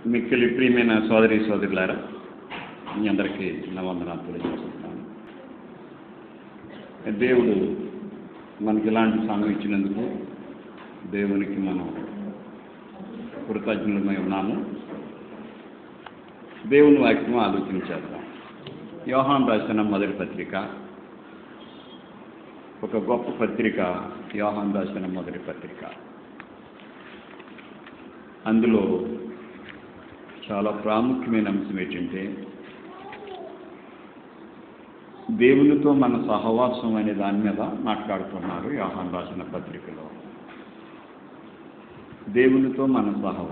మిక్కిలి ప్రియమైన సోదరి సోదరులారా, మీ అందరికీ నా వందనాలు తెలియజేస్తున్నాను. దేవుడు మనకి ఇలాంటి సమయం ఇచ్చినందుకు దేవునికి మనం కృతజ్ఞులమై ఉన్నాము. దేవుని వాక్యం ఆలోచించేద్దాం. యోహాను రాసిన మొదటి పత్రిక ఒక గొప్ప పత్రిక. యోహాను రాసిన మొదటి పత్రిక, అందులో చాలా ప్రాముఖ్యమైన అంశం ఏంటంటే దేవునితో మన సహవాసం అనే దాని మీద మాట్లాడుతున్నారు. యోహాను రాసిన పత్రికలో దేవునితో మన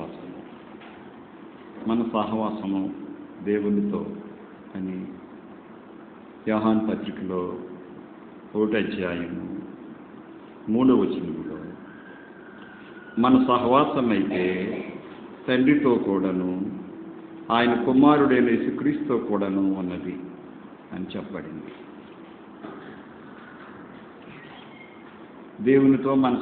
సహవాసము దేవునితో అని యోహాను పత్రికలో 1వ అధ్యాయము 3వ వచనంలో మన సహవాసం అయితే తండ్రితో కూడాను ఆయన కుమారుడైన యేసుక్రీస్తుతో కూడాను ఉన్నది అని చెప్పబడింది. దేవునితో మన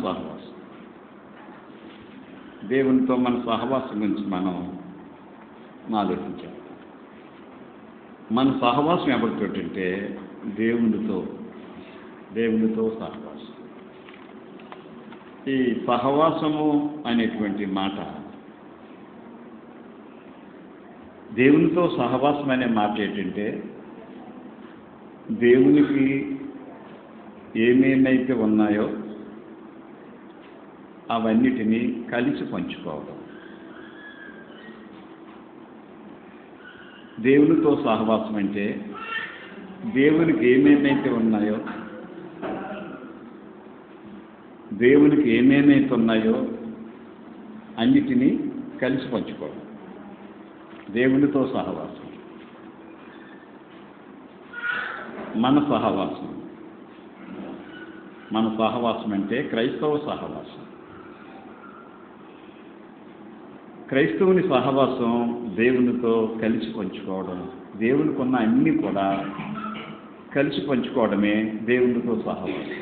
సహవాసం గురించి మనం ఆలోచించాలి. మన సహవాసం ఎవరితోటంటే దేవునితో సహవాసం. ఈ సహవాసము అనేటువంటి మాట, దేవునితో సహవాసం అనే మాట ఏంటంటే దేవునికి ఏమేమైతే ఉన్నాయో అవన్నిటినీ కలిసి పంచుకోవడం. దేవునితో సహవాసం అంటే దేవునికి ఏమేమైతే ఉన్నాయో అన్నిటినీ కలిసి పంచుకోవడం. దేవునితో సహవాసం. మన సహవాసం అంటే క్రైస్తవ సహవాసం. క్రైస్తవుని సహవాసం దేవునితో కలిసి పంచుకోవడం. దేవునికి ఉన్న అన్నీ కూడా కలిసి పంచుకోవడమే దేవునితో సహవాసం.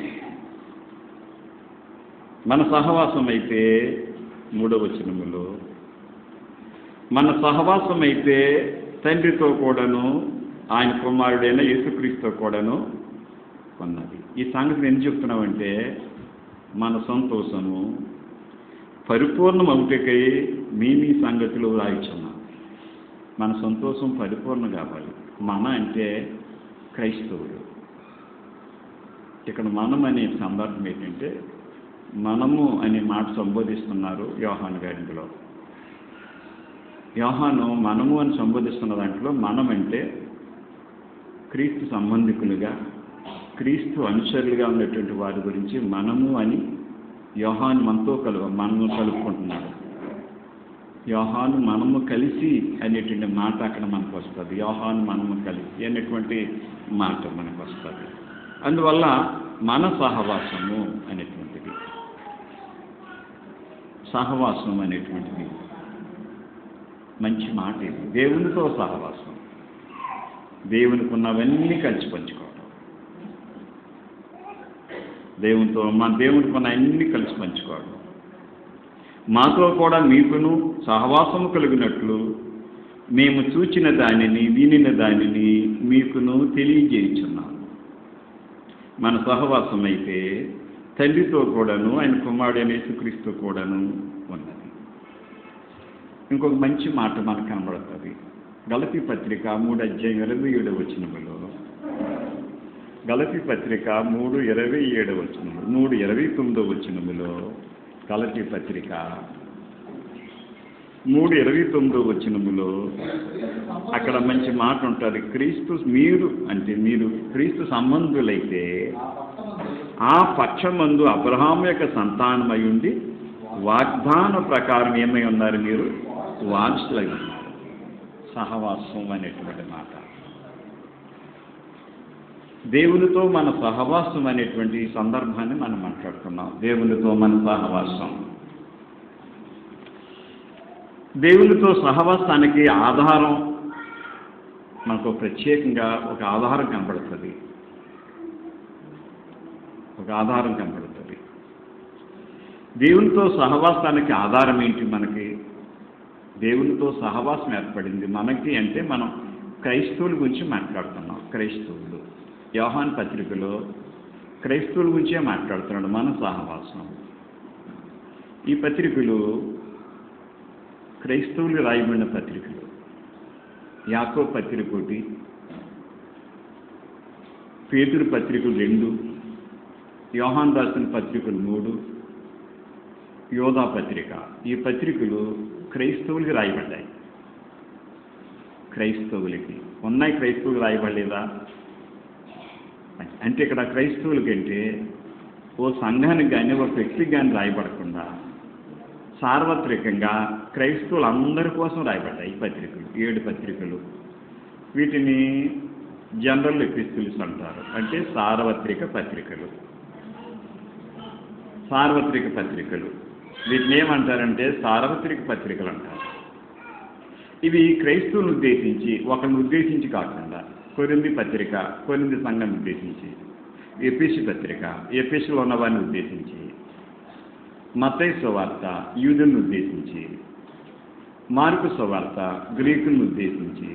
మన సహవాసం అయితే 3వ వచనములో మన సహవాసం అయితే తండ్రితో కూడాను ఆయన కుమారుడైన యేసుక్రీస్తుతో కూడాను ఉన్నది. ఈ సంగతిని ఎందుకు చెప్తున్నామంటే మన సంతోషము పరిపూర్ణమవుటకై మీ సంగతులు రాయిచున్నాం. మన సంతోషం పరిపూర్ణం కావాలి. మన అంటే క్రైస్తవుడు. ఇక్కడ మనం అనే సందర్భం ఏంటంటే మనము అనే మాట సంబోధిస్తున్నారు యోహాను గారిలో. యోహాను మనము అని సంబోధిస్తున్న దాంట్లో మనం అంటే క్రీస్తు సంబంధికులుగా, క్రీస్తు అనుచరులుగా ఉన్నటువంటి వారి గురించి మనము అని యోహాను మనము కలుపుకుంటున్నారు. యోహాను మనము కలిసి అనేటువంటి మాట అక్కడ మనకు వస్తుంది. యోహాను మనము కలిసి అనేటువంటి మాట మనకు వస్తుంది. అందువల్ల మన సహవాసము అనేటువంటిది మంచి మాట. ఇది దేవునితో సహవాసం. దేవునికి ఉన్నవన్నీ కలిసి పంచుకోవడం. దేవునికి ఉన్న అన్ని కలిసి పంచుకోవడం. మాతో కూడా మీకును సహవాసము కలిగినట్లు మేము చూచిన దానిని వినిన దానిని మీకును తెలియజేయుచున్నాము. మన సహవాసం అయితే తండ్రితో కూడాను ఆయన కుమారుడైన యేసుక్రీస్తుతో కూడాను ఉన్నది. ఇంకొక మంచి మాట మనకు కనబడుతుంది. గలతీ పత్రిక 3వ అధ్యాయం 27వ వచనములో, గలతీ పత్రిక 3:27 వచనము 3:29 వచనములో, గలతీ పత్రిక 3:29 వచనములో అక్కడ మంచి మాట ఉంటుంది. మీరు క్రీస్తు సంబంధులైతే ఆ పక్షమందు అబ్రహాము యొక్క సంతానమై ఉండి వాగ్దాన ప్రకారం ఏమై ఉన్నారు? మీరు వారసులై ఉన్నారు. సహవాసం అనేటువంటి మాట. దేవునితో మన సహవాసం అనేటువంటి సందర్భాన్ని మనం మాట్లాడుతున్నాం. దేవునితో మన సహవాసం. దేవునితో సహవాసానికి ఆధారం మనకు ప్రత్యేకంగా ఒక ఆధారం కనబడుతుంది. దేవునితో సహవాసానికి ఆధారం ఏంటి? మనకి దేవునితో సహవాసం ఏర్పడింది మనకి. అంటే మనం క్రైస్తవుల గురించి మాట్లాడుతున్నాం. క్రైస్తవులు యోహాను పత్రికలో క్రైస్తవుల గురించే మాట్లాడుతున్నాడు. మన సహవాసం. ఈ పత్రికలు క్రైస్తవులు రాయబడిన పత్రికలు. యాకోబు పత్రిక 1, పేతురు పత్రికలు 2, యోహాను రాసిన పత్రికలు 3, యోధా పత్రిక. ఈ పత్రికలు క్రైస్తవులకి రాయబడ్డాయి. క్రైస్తవులకి ఉన్నాయి, క్రైస్తవులు రాయబడలేదా అంటే ఇక్కడ క్రైస్తవులకంటే ఓ సంఘానికి కానీ ఒక వ్యక్తికి కానీ రాయబడకుండా సార్వత్రికంగా క్రైస్తవులందరి కోసం రాయబడ్డాయి ఈ పత్రికలు. 7 పత్రికలు. వీటిని జనరల్ ఎపిస్టిల్స్ అంటారు. అంటే సార్వత్రిక పత్రికలు. సార్వత్రిక పత్రికలు వీటిని ఏమంటారంటే సార్వత్రిక పత్రికలు అంటారు. ఇవి క్రైస్తవులను ఉద్దేశించి, ఒకరిని ఉద్దేశించి కాకుండా, కొరింథీ పత్రిక కొరింథీ సంఘాన్ని ఉద్దేశించి, ఎఫెసు పత్రిక ఎఫెసులో ఉన్న వారిని ఉద్దేశించి, మత్తయి సువార్త యూదులను ఉద్దేశించి, మార్కు సువార్త గ్రీకులను ఉద్దేశించి,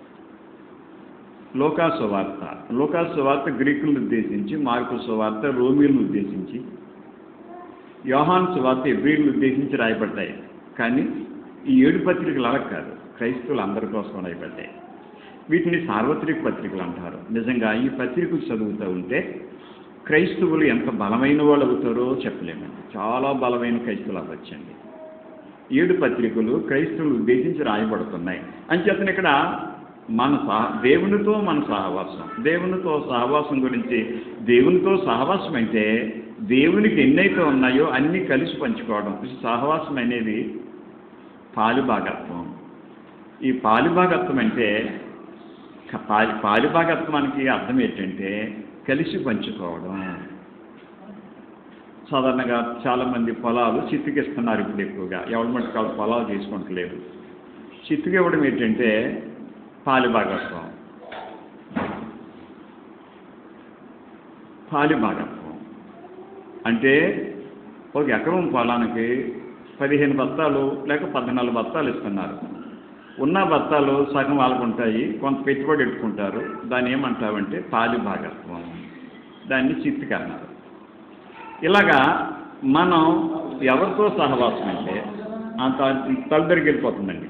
లూకా సువార్త గ్రీకులను ఉద్దేశించి, మార్కు సువార్త రోమీలను ఉద్దేశించి, యోహాను సువార్త ఎబ్రీయులను ఉద్దేశించి రాయబడ్డాయి. కానీ ఈ 7 పత్రికలు అలా కాదు, క్రైస్తవులు అందరి కోసం రాయబడ్డాయి. వీటిని సార్వత్రిక పత్రికలు అంటారు. నిజంగా ఈ పత్రికలు చదువుతూ ఉంటే క్రైస్తవులు ఎంత బలమైన వాళ్ళు అవుతారో చెప్పలేమండి. చాలా బలమైన క్రైస్తవులు అవ్వచ్చండి. 7 పత్రికలు క్రైస్తవులు ఉద్దేశించి రాయబడుతున్నాయి. అంచేతను ఇక్కడ దేవునితో మన సహవాసం, దేవునితో సహవాసం గురించి, దేవునితో సహవాసం అంటే దేవునికి ఎన్నైతే ఉన్నాయో అన్నీ కలిసి పంచుకోవడం. సహవాసం అనేది పాలుభాగత్వం. ఈ పాలుభాగత్వం అంటే పాలుభాగత్వానికి అర్థం ఏంటంటే కలిసి పంచుకోవడం. సాధారణంగా చాలామంది పొలాలు చిత్తుకిస్తున్నారు. ఇప్పుడు ఎక్కువగా ఎవరి మటుకు వాళ్ళు పొలాలు తీసుకుంటలేరు. చిత్తుకి ఇవ్వడం ఏంటంటే పాలుభాగత్వం. పాలుభాగత్వం అంటే ఒక ఎకరం పొలానికి 15 బత్తాలు లేక 14 బత్తాలు ఇస్తున్నారు. ఉన్న బత్తాలు సగం వాళ్ళకుంటాయి, కొంత పెట్టుబడి పెట్టుకుంటారు. దాన్ని ఏమంటామంటే పాలుభాగత్వం. దాన్ని చిత్తుకి అన్నారు. ఇలాగా మనం ఎవరితో సహవాసం అంటే అంత తలదరికి వెళ్ళిపోతుందండి.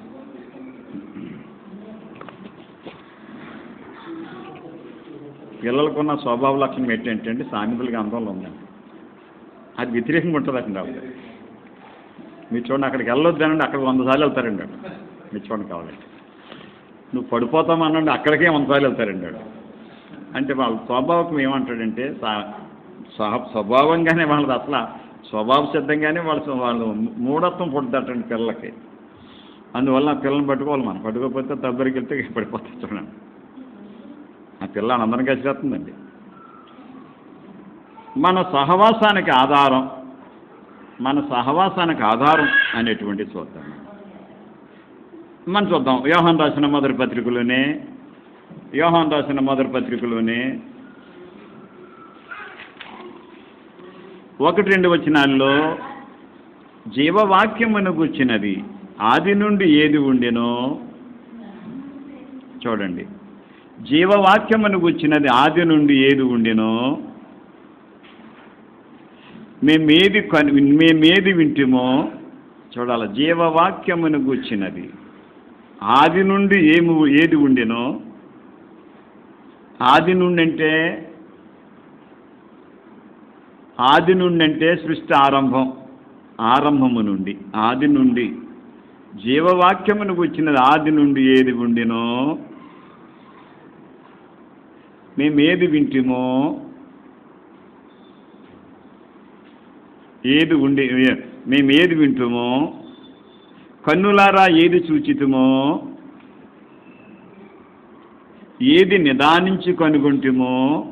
పిల్లలకున్న స్వభావ లక్షణం ఏంటంటే సామెతలుగా అందంలో ఉందండి. అది వ్యతిరేకంగా ఉంటుందండి. అప్పుడు మీరు చూడండి, అక్కడికి వెళ్ళొద్దానండి, అక్కడ 100 సార్లు వెళ్తారండి వాడు. మీరు చూడండి కావాలంటే. నువ్వు పడిపోతామనండి, అక్కడికే 100 సార్లు వెళ్తారండి వాడు. అంటే వాళ్ళ స్వభావం ఏమంటాడంటే స్వభావంగానే వాళ్ళది అసలు స్వభావ సిద్ధంగానే వాళ్ళు మూఢత్వం పుడుతుంటండి పిల్లలకి. అందువల్ల ఆ పిల్లల్ని పట్టుకోవాలి. మనం పట్టుకోకపోతే దగ్గరికి వెళ్తే పడిపోతుంది. చూడండి, ఆ పిల్ల అందరం కలిసిపోతుందండి. మన సహవాసానికి ఆధారం అనేటువంటి చూద్దాం. మనం చూద్దాం. యోహాను రాసిన మొదటి పత్రికలోనే 1-2 వచనాల్లో జీవవాక్యమును గూర్చినది ఆది నుండి ఏది ఉండెనో చూడండి. జీవవాక్యమును గూర్చినది ఆది నుండి ఏది ఉండెనో మేమేది వింటిమో చూడాలి. జీవవాక్యమును గూర్చినది ఆది నుండి ఏది ఉండెనో. ఆది నుండి అంటే సృష్టి ఆరంభము నుండి, ఆది నుండి. జీవవాక్యమును గూర్చినది ఆది నుండి ఏది ఉండెనో మేమేది వింటిమో, మేమేది వింటుమో, కన్నులారా ఏది చూచితుమో, ఏది నిదానించి కనుగొంటిమో,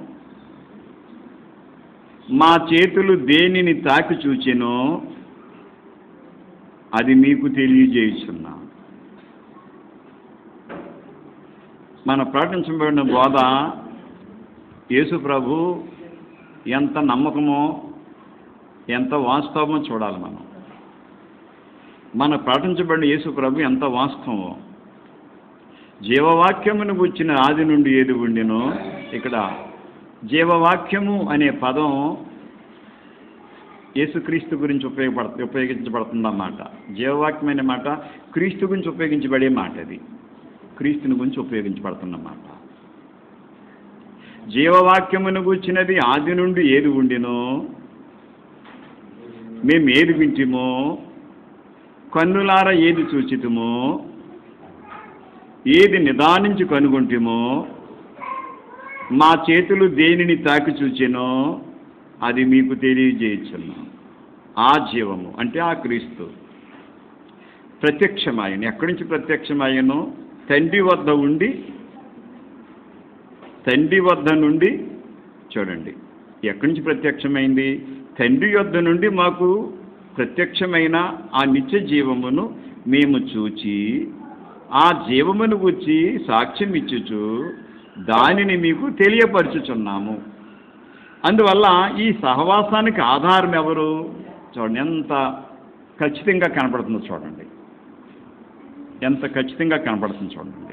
మా చేతులు దేనిని తాకి చూచెనో అది మీకు తెలియజేయుచున్నా. మన ప్రకటించబడిన బోధ యేసు ప్రభు ఎంత నమ్మకమో ఎంత వాస్తవమో చూడాలి. మన ప్రకటించబడిన యేసు ప్రభు ఎంత వాస్తవం. జీవవాక్యమును గుర్చిన ఆది నుండి ఏది ఉండినో, ఇక్కడ జీవవాక్యము అనే పదం యేసుక్రీస్తు గురించి ఉపయోగించబడుతుందన్నమాట. జీవవాక్యం అనే మాట క్రీస్తు గురించి ఉపయోగించబడే మాట. అది క్రీస్తుని గురించి ఉపయోగించబడుతున్నమాట. జీవవాక్యమును గుర్చినది ఆది నుండి ఏది ఉండినో, మేము ఏది వింటిమో, కన్నులార ఏది చూచితుమో, ఏది నిదానించి కనుగొంటిమో, మా చేతులు దేనిని తాకి చూచెనో అది మీకు తెలియజేయుచున్నాం. ఆ జీవము అంటే ఆ క్రీస్తు ప్రత్యక్షమాయను. ఎక్కడి నుంచి ప్రత్యక్షమాయనో, తండ్రి వద్ద నుండి చూడండి, ఎక్కడి నుంచి ప్రత్యక్షమైంది? తండ్రి వద్ద నుండి మాకు ప్రత్యక్షమైన ఆ నిత్య జీవమును మేము చూచి ఆ జీవమును గురించి సాక్ష్యం ఇచ్చుచు దానిని మీకు తెలియపరచుచున్నాము. అందువల్ల ఈ సహవాసానికి ఆధారం ఎవరు? చూడండి, ఎంత ఖచ్చితంగా కనపడుతుందో చూడండి, ఎంత ఖచ్చితంగా కనపడుతుందో చూడండి.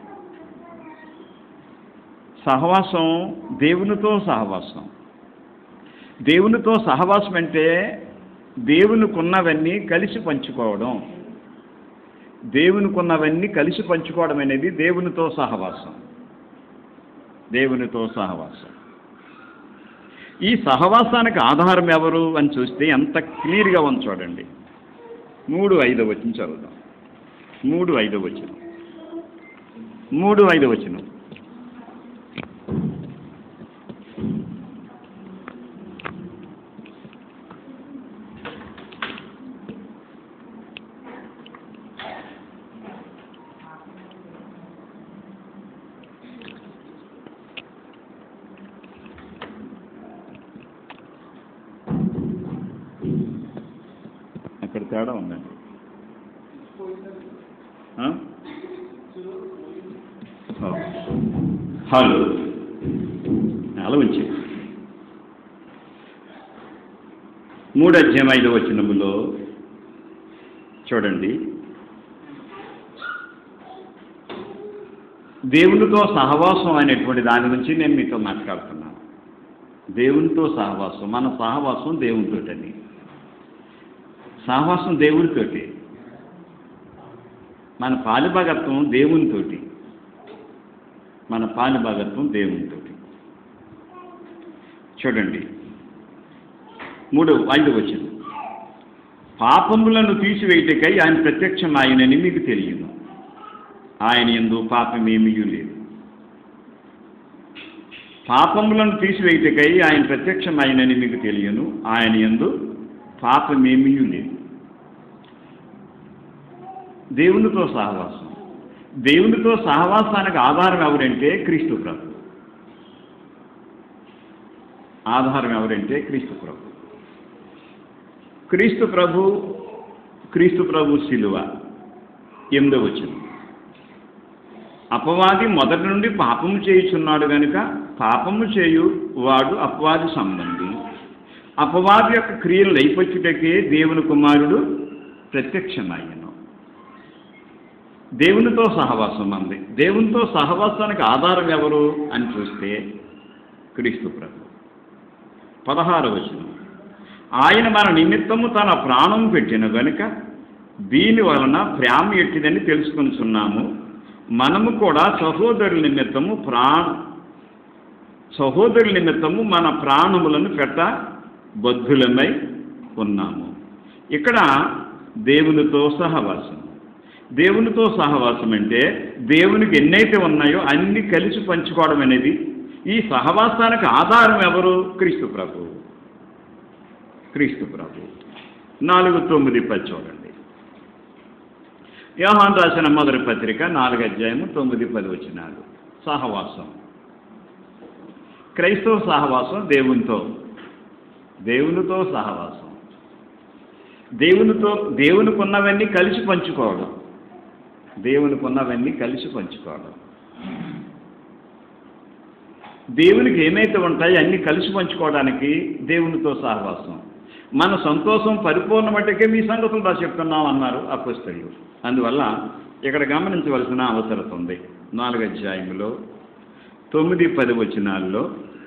సహవాసం దేవునితో సహవాసం. దేవునితో సహవాసం అంటే దేవునికున్నవన్నీ కలిసి పంచుకోవడం. దేవునికున్నవన్నీ కలిసి పంచుకోవడం అనేది దేవునితో సహవాసం. దేవునితో సహవాసం. ఈ సహవాసానికి ఆధారం ఎవరు అని చూస్తే ఎంత క్లియర్గా ఉంది చూడండి. 3:5 వచనం చదువుదాం. 3:5 వచనం. 3:5 వచనం. అక్కడ తేడా ఉందండి. హలో అలా ఉంచి 3:5 వచనములో చూడండి, దేవునితో సహవాసం అనేటువంటి దాని గురించి నేను మీతో మాట్లాడుతున్నాను. దేవునితో సహవాసం, మన సహవాసం దేవునితోటని. సహవాసం దేవునితోటి, మన పాలుభాగత్వం దేవునితోటి. మన పాలుభాగత్వం దేవునితోటి. చూడండి 3:5 వచనం. పాపములను తీసివేయుటకై ఆయన ప్రత్యక్షమాయనని మీకు తెలియను. ఆయన యందు పాపమేమీ లేదు. పాపములను తీసివేయుటకై ఆయన ప్రత్యక్షమాయనని మీకు తెలియను. ఆయన యందు పాపమేమీ లేదు. దేవునితో సహవాసం. దేవునితో సహవాసానికి ఆధారం ఎవరంటే క్రీస్తు ప్రభు. ఆధారం ఎవరంటే క్రీస్తు ప్రభు. క్రీస్తు ప్రభు శిలువ 8వ వచనం. అపవాది మొదటి నుండి పాపము చేయుచున్నాడు కనుక పాపము చేయు వాడు అపవాది సంబంధి. అపవాది యొక్క క్రియలు లైపొచ్చుటకే దేవుని కుమారుడు ప్రత్యక్షమయ్యను. దేవునితో సహవాసం అంది. దేవునితో సహవాసానికి ఆధారం ఎవరు అని చూస్తే క్రీస్తు ప్రభు. 16వ వచనం. ఆయన మన నిమిత్తము తన ప్రాణం పెట్టిన గనుక దీని వలన ప్రేమ ఎట్టిదని తెలుసుకొనుచున్నాము. మనము కూడా సహోదరుల నిమిత్తము మన ప్రాణములను పెట్ట బద్ధులమై ఉన్నాము. ఇక్కడ దేవునితో సహవాసం. దేవునితో సహవాసం అంటే దేవునికి ఎన్నైతే ఉన్నాయో అన్ని కలిసి పంచుకోవడం అనేది. ఈ సహవాసానికి ఆధారం ఎవరు? క్రీస్తు ప్రభు. క్రీస్తు ప్రభు. 4:9-10 చూడండి. యోహాను రాసిన మొదటి పత్రిక 4:9-10 వచనాలు. సహవాసం, క్రైస్తవ సహవాసం దేవునితో సహవాసం. దేవునికున్నవన్నీ కలిసి పంచుకోవడం. దేవునికున్నవన్నీ కలిసి పంచుకోవడం. దేవునికి ఏమైతే ఉంటాయో అన్నీ కలిసి పంచుకోవడానికి దేవునితో సహవాసం. మన సంతోషం పరిపూర్ణమట్టుకే మీ సంగతులు రా చెప్తున్నాం అన్నారు అపొస్తలులు. అందువల్ల ఇక్కడ గమనించవలసిన అవసరం ఉంది. 4వ అధ్యాయంలో 9-10 వచనాల్లో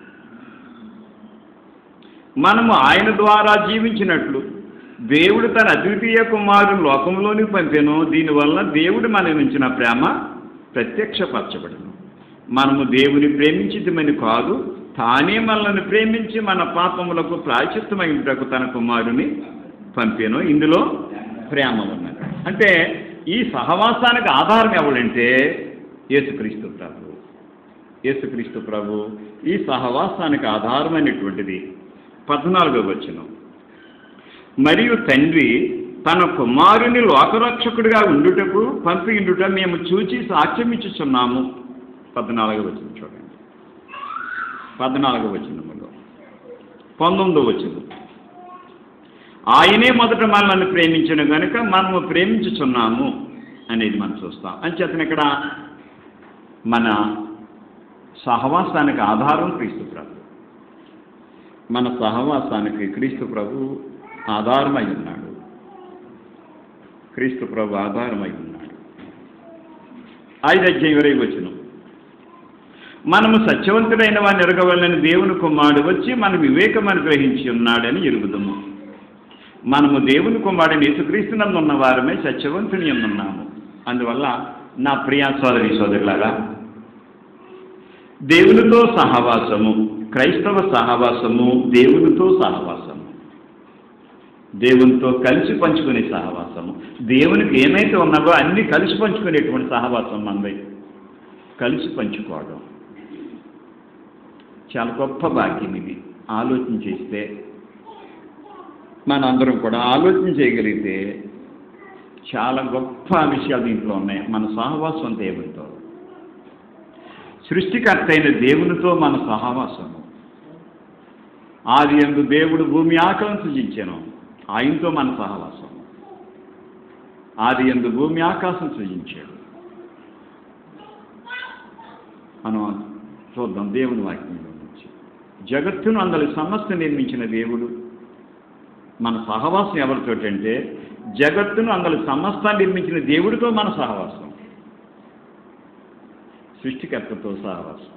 మనము ఆయన ద్వారా జీవించినట్లు దేవుడు తన అద్వితీయ కుమారుని లోకంలోనికి పంపెను. దీనివల్ల దేవుడు మన నుంచిన ప్రేమ ప్రత్యక్షపరచబడను. మనము దేవుని ప్రేమించితమని కాదు, తానే మనల్ని ప్రేమించి మన పాపములకు ప్రాయశ్చిత్తమైనటకు తన కుమారుని పంపెను. ఇందులో ప్రేమ ఉన్నది. అంటే ఈ సహవాసానికి ఆధారం ఎవడంటే యేసుక్రీస్తు ప్రభు. యేసుక్రీస్తు ప్రభు ఈ సహవాసానికి ఆధారమైనటువంటిది. 14వ వచనం, మరియు తండ్రి తన కుమారుని లోకరక్షకుడిగా ఉండుటకు పంపియుండుట మేము చూచి సాక్ష్యమిచ్చుచున్నాము. 14వ వచనం చూడండి. 14వ వచనములో 19వ వచనం, ఆయనే మొదట మనల్ని ప్రేమించిన కనుక మనము ప్రేమించుచున్నాము అనేది మనం చూస్తాం. అంచేతను ఇక్కడ మన సహవాసానికి ఆధారం క్రీస్తు ప్రభు. మన సహవాసానికి క్రీస్తు ప్రభు ఆధారమై ఉన్నాడు. క్రీస్తు ప్రభు ఆధారమై ఉన్నాడు. 5వ అధ్యాయం 20వ వచనం, మనము సత్యవంతుడైన వారిని ఎరగవలనని దేవుని కుమారుడు వచ్చి మన వివేకం అనుగ్రహించి ఉన్నాడని ఎరుగుదము. మనము దేవుని కుమారుడిని యేసుక్రీస్తునందు ఉన్న వారమే సత్యవంతుని ఉన్నాము. అందువల్ల నా ప్రియ సోదరి సోదరులారా, దేవునితో సహవాసము, క్రైస్తవ సహవాసము దేవునితో సహవాసము, దేవునితో కలిసి పంచుకునే సహవాసము. దేవునికి ఏమైతే ఉన్నావో అన్నీ కలిసి పంచుకునేటువంటి సహవాసం మనది. కలిసి పంచుకోవడం చాలా గొప్ప భాగ్యం. ఇది ఆలోచన చేస్తే, మనందరం కూడా ఆలోచన చేయగలిగితే చాలా గొప్ప విషయాలు దీంట్లో ఉన్నాయి. మన సహవాసం దేవునితో, సృష్టికర్త అయిన దేవునితో మన సహవాసము. ఆదియందు దేవుడు భూమి ఆకాశం సృజించాను, ఆయనతో మన సహవాసం. ఆదియందు భూమి ఆకాశం సృజించాడు. మనం చూద్దాం దేవుని వాక్యంలో నుంచి. జగత్తును అందరి సమస్త నిర్మించిన దేవుడు. మన సహవాసం ఎవరితోటంటే జగత్తును అందరి సమస్తాన్ని నిర్మించిన దేవుడితో మన సహవాసం. సృష్టికర్తతో సహవాసం.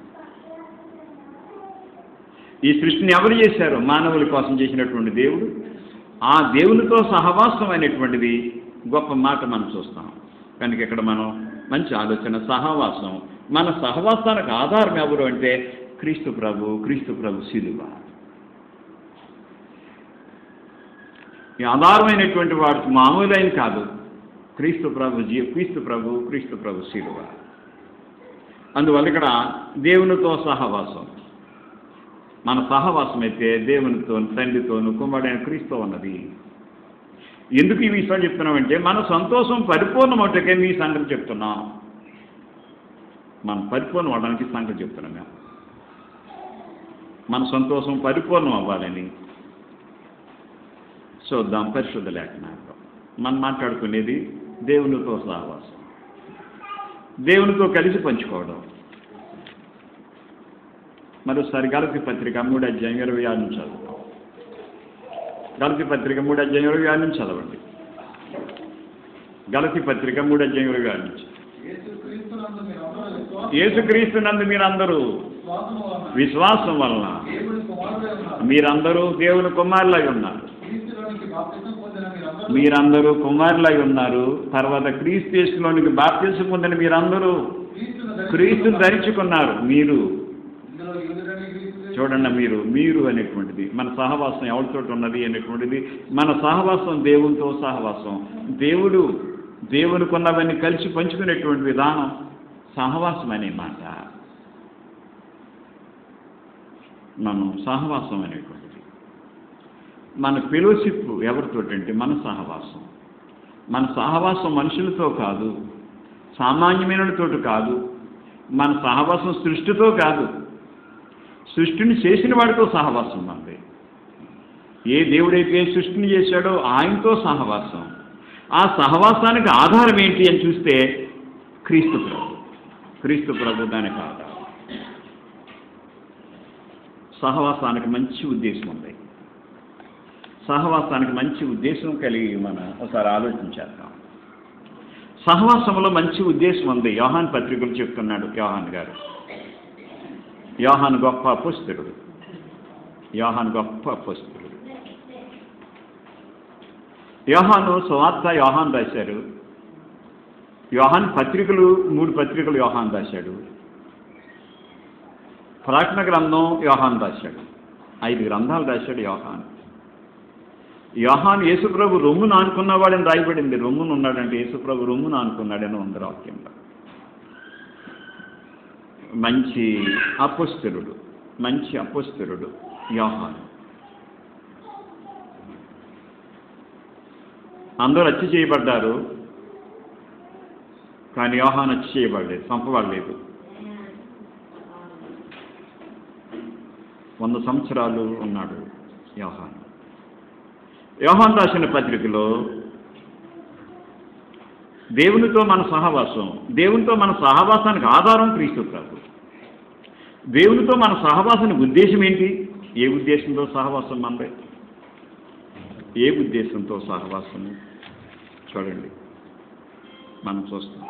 ఈ సృష్టిని ఎవరు చేశారో మానవుల కోసం చేసినటువంటి దేవుడు. ఆ దేవునితో సహవాసం అనేటువంటిది గొప్ప మాట మనం చూస్తాం. కనుక ఇక్కడ మనం మంచి ఆలోచన. సహవాసం, మన సహవాసానికి ఆధారం ఎవరు అంటే క్రీస్తు ప్రభు. క్రీస్తు ప్రభు శిలువ ఈ ఆధారమైనటువంటి వాడు మామూలైన కాదు. క్రీస్తు ప్రభు శిలువ. అందువల్ల ఇక్కడ దేవునితో సహవాసం, మన సహవాసం అయితే దేవునితో, తండ్రితోను, కుమారుడైన క్రీస్తు ఉన్నది. ఎందుకు ఈ విషయం చెప్తున్నామంటే మన సంతోషం పరిపూర్ణమవుటకే మీ సంగతి చెప్తున్నాం. మనం పరిపూర్ణం అవడానికి సంగతి చెప్తున్నాం. మేము మన సంతోషం పరిపూర్ణం అవ్వాలని చూద్దాం. పరిశుద్ధ లేఖనాల్లో మనం మాట్లాడుకునేది దేవునితో సహవాసం, దేవునితో కలిసి పంచుకోవడం. మరోసారి గలతీ పత్రిక 3:26 నుంచి చదువుతాం. గలతీ పత్రిక 3:26 నుంచి చదవండి. గలతీ పత్రిక 3:26 నుంచి. యేసుక్రీస్తునందు మీరందరూ విశ్వాసం వలన మీరందరూ దేవుని కుమారులై ఉన్నారు. మీరందరూ కుమారులై ఉన్నారు. తర్వాత క్రీస్తు యేసులోనికి బాప్తిసం పొందిన మీరందరూ క్రీస్తును ధరించుకున్నారు. మీరు చూడండి, మీరు అనేటువంటిది మన సహవాసం ఎవరితో ఉన్నది అనేటువంటిది. మన సహవాసం దేవునితో సహవాసం. దేవునికి ఉన్నవన్నీ కలిసి పంచుకునేటువంటి విధానం సహవాసం అనే మాట. మనం సహవాసం అనేటువంటిది మన ఫెలోషిప్ ఎవరితోటంటే మన సహవాసం. మన సహవాసం మనుషులతో కాదు, సామాన్యమైనతో కాదు. మన సహవాసం సృష్టితో కాదు, సృష్టిని చేసిన వాడితో సహవాసం మనది. ఏ దేవుడైతే సృష్టిని చేశాడో ఆయనతో సహవాసం. ఆ సహవాసానికి ఆధారం ఏంటి అని చూస్తే క్రీస్తు ప్రభు దానికి ఆధారం. సహవాసానికి మంచి ఉద్దేశం ఉంది. సహవాసానికి మంచి ఉద్దేశం కలిగి మనం ఒకసారి ఆలోచించేద్దాం. సహవాసంలో మంచి ఉద్దేశం ఉంది. యోహాను పత్రికలు చెప్తున్నాడు యోహాను గారు. యోహాను గొప్ప అపోస్తలుడు. యోహాను గొప్ప అపోస్తలుడు. యోహాను సువార్త యోహాను రాశారు. యోహాను పత్రికలు 3 పత్రికలు యోహాను రాశాడు. ప్రకటన గ్రంథం యోహాను రాశాడు. 5 గ్రంథాలు రాశాడు యోహాను. యోహాను యేసుప్రభు రొమ్మును ఆనుకున్నవాడని రాయబడింది. రొమ్మును ఉన్నాడంటే యేసుప్రభు రొమ్మును ఆనుకున్నాడని ఉంది వాక్యంలో. మంచి అపోస్తలుడు యోహాను. అందరూ హత్య చేయబడ్డారు, కానీ యోహాను హత్య చేయబడలేదు, చంపబడలేదు. 100 సంవత్సరాలు ఉన్నాడు యోహాను. యోహాను రాసిన పత్రికలో దేవునితో మన సహవాసం, దేవునితో మన సహవాసానికి ఆధారం క్రీస్తు ప్రభు. దేవునితో మన సహవాసానికి ఉద్దేశం ఏంటి? ఏ ఉద్దేశంతో సహవాసం మనది? ఏ ఉద్దేశంతో సహవాసము? చూడండి, మనం చూస్తాం.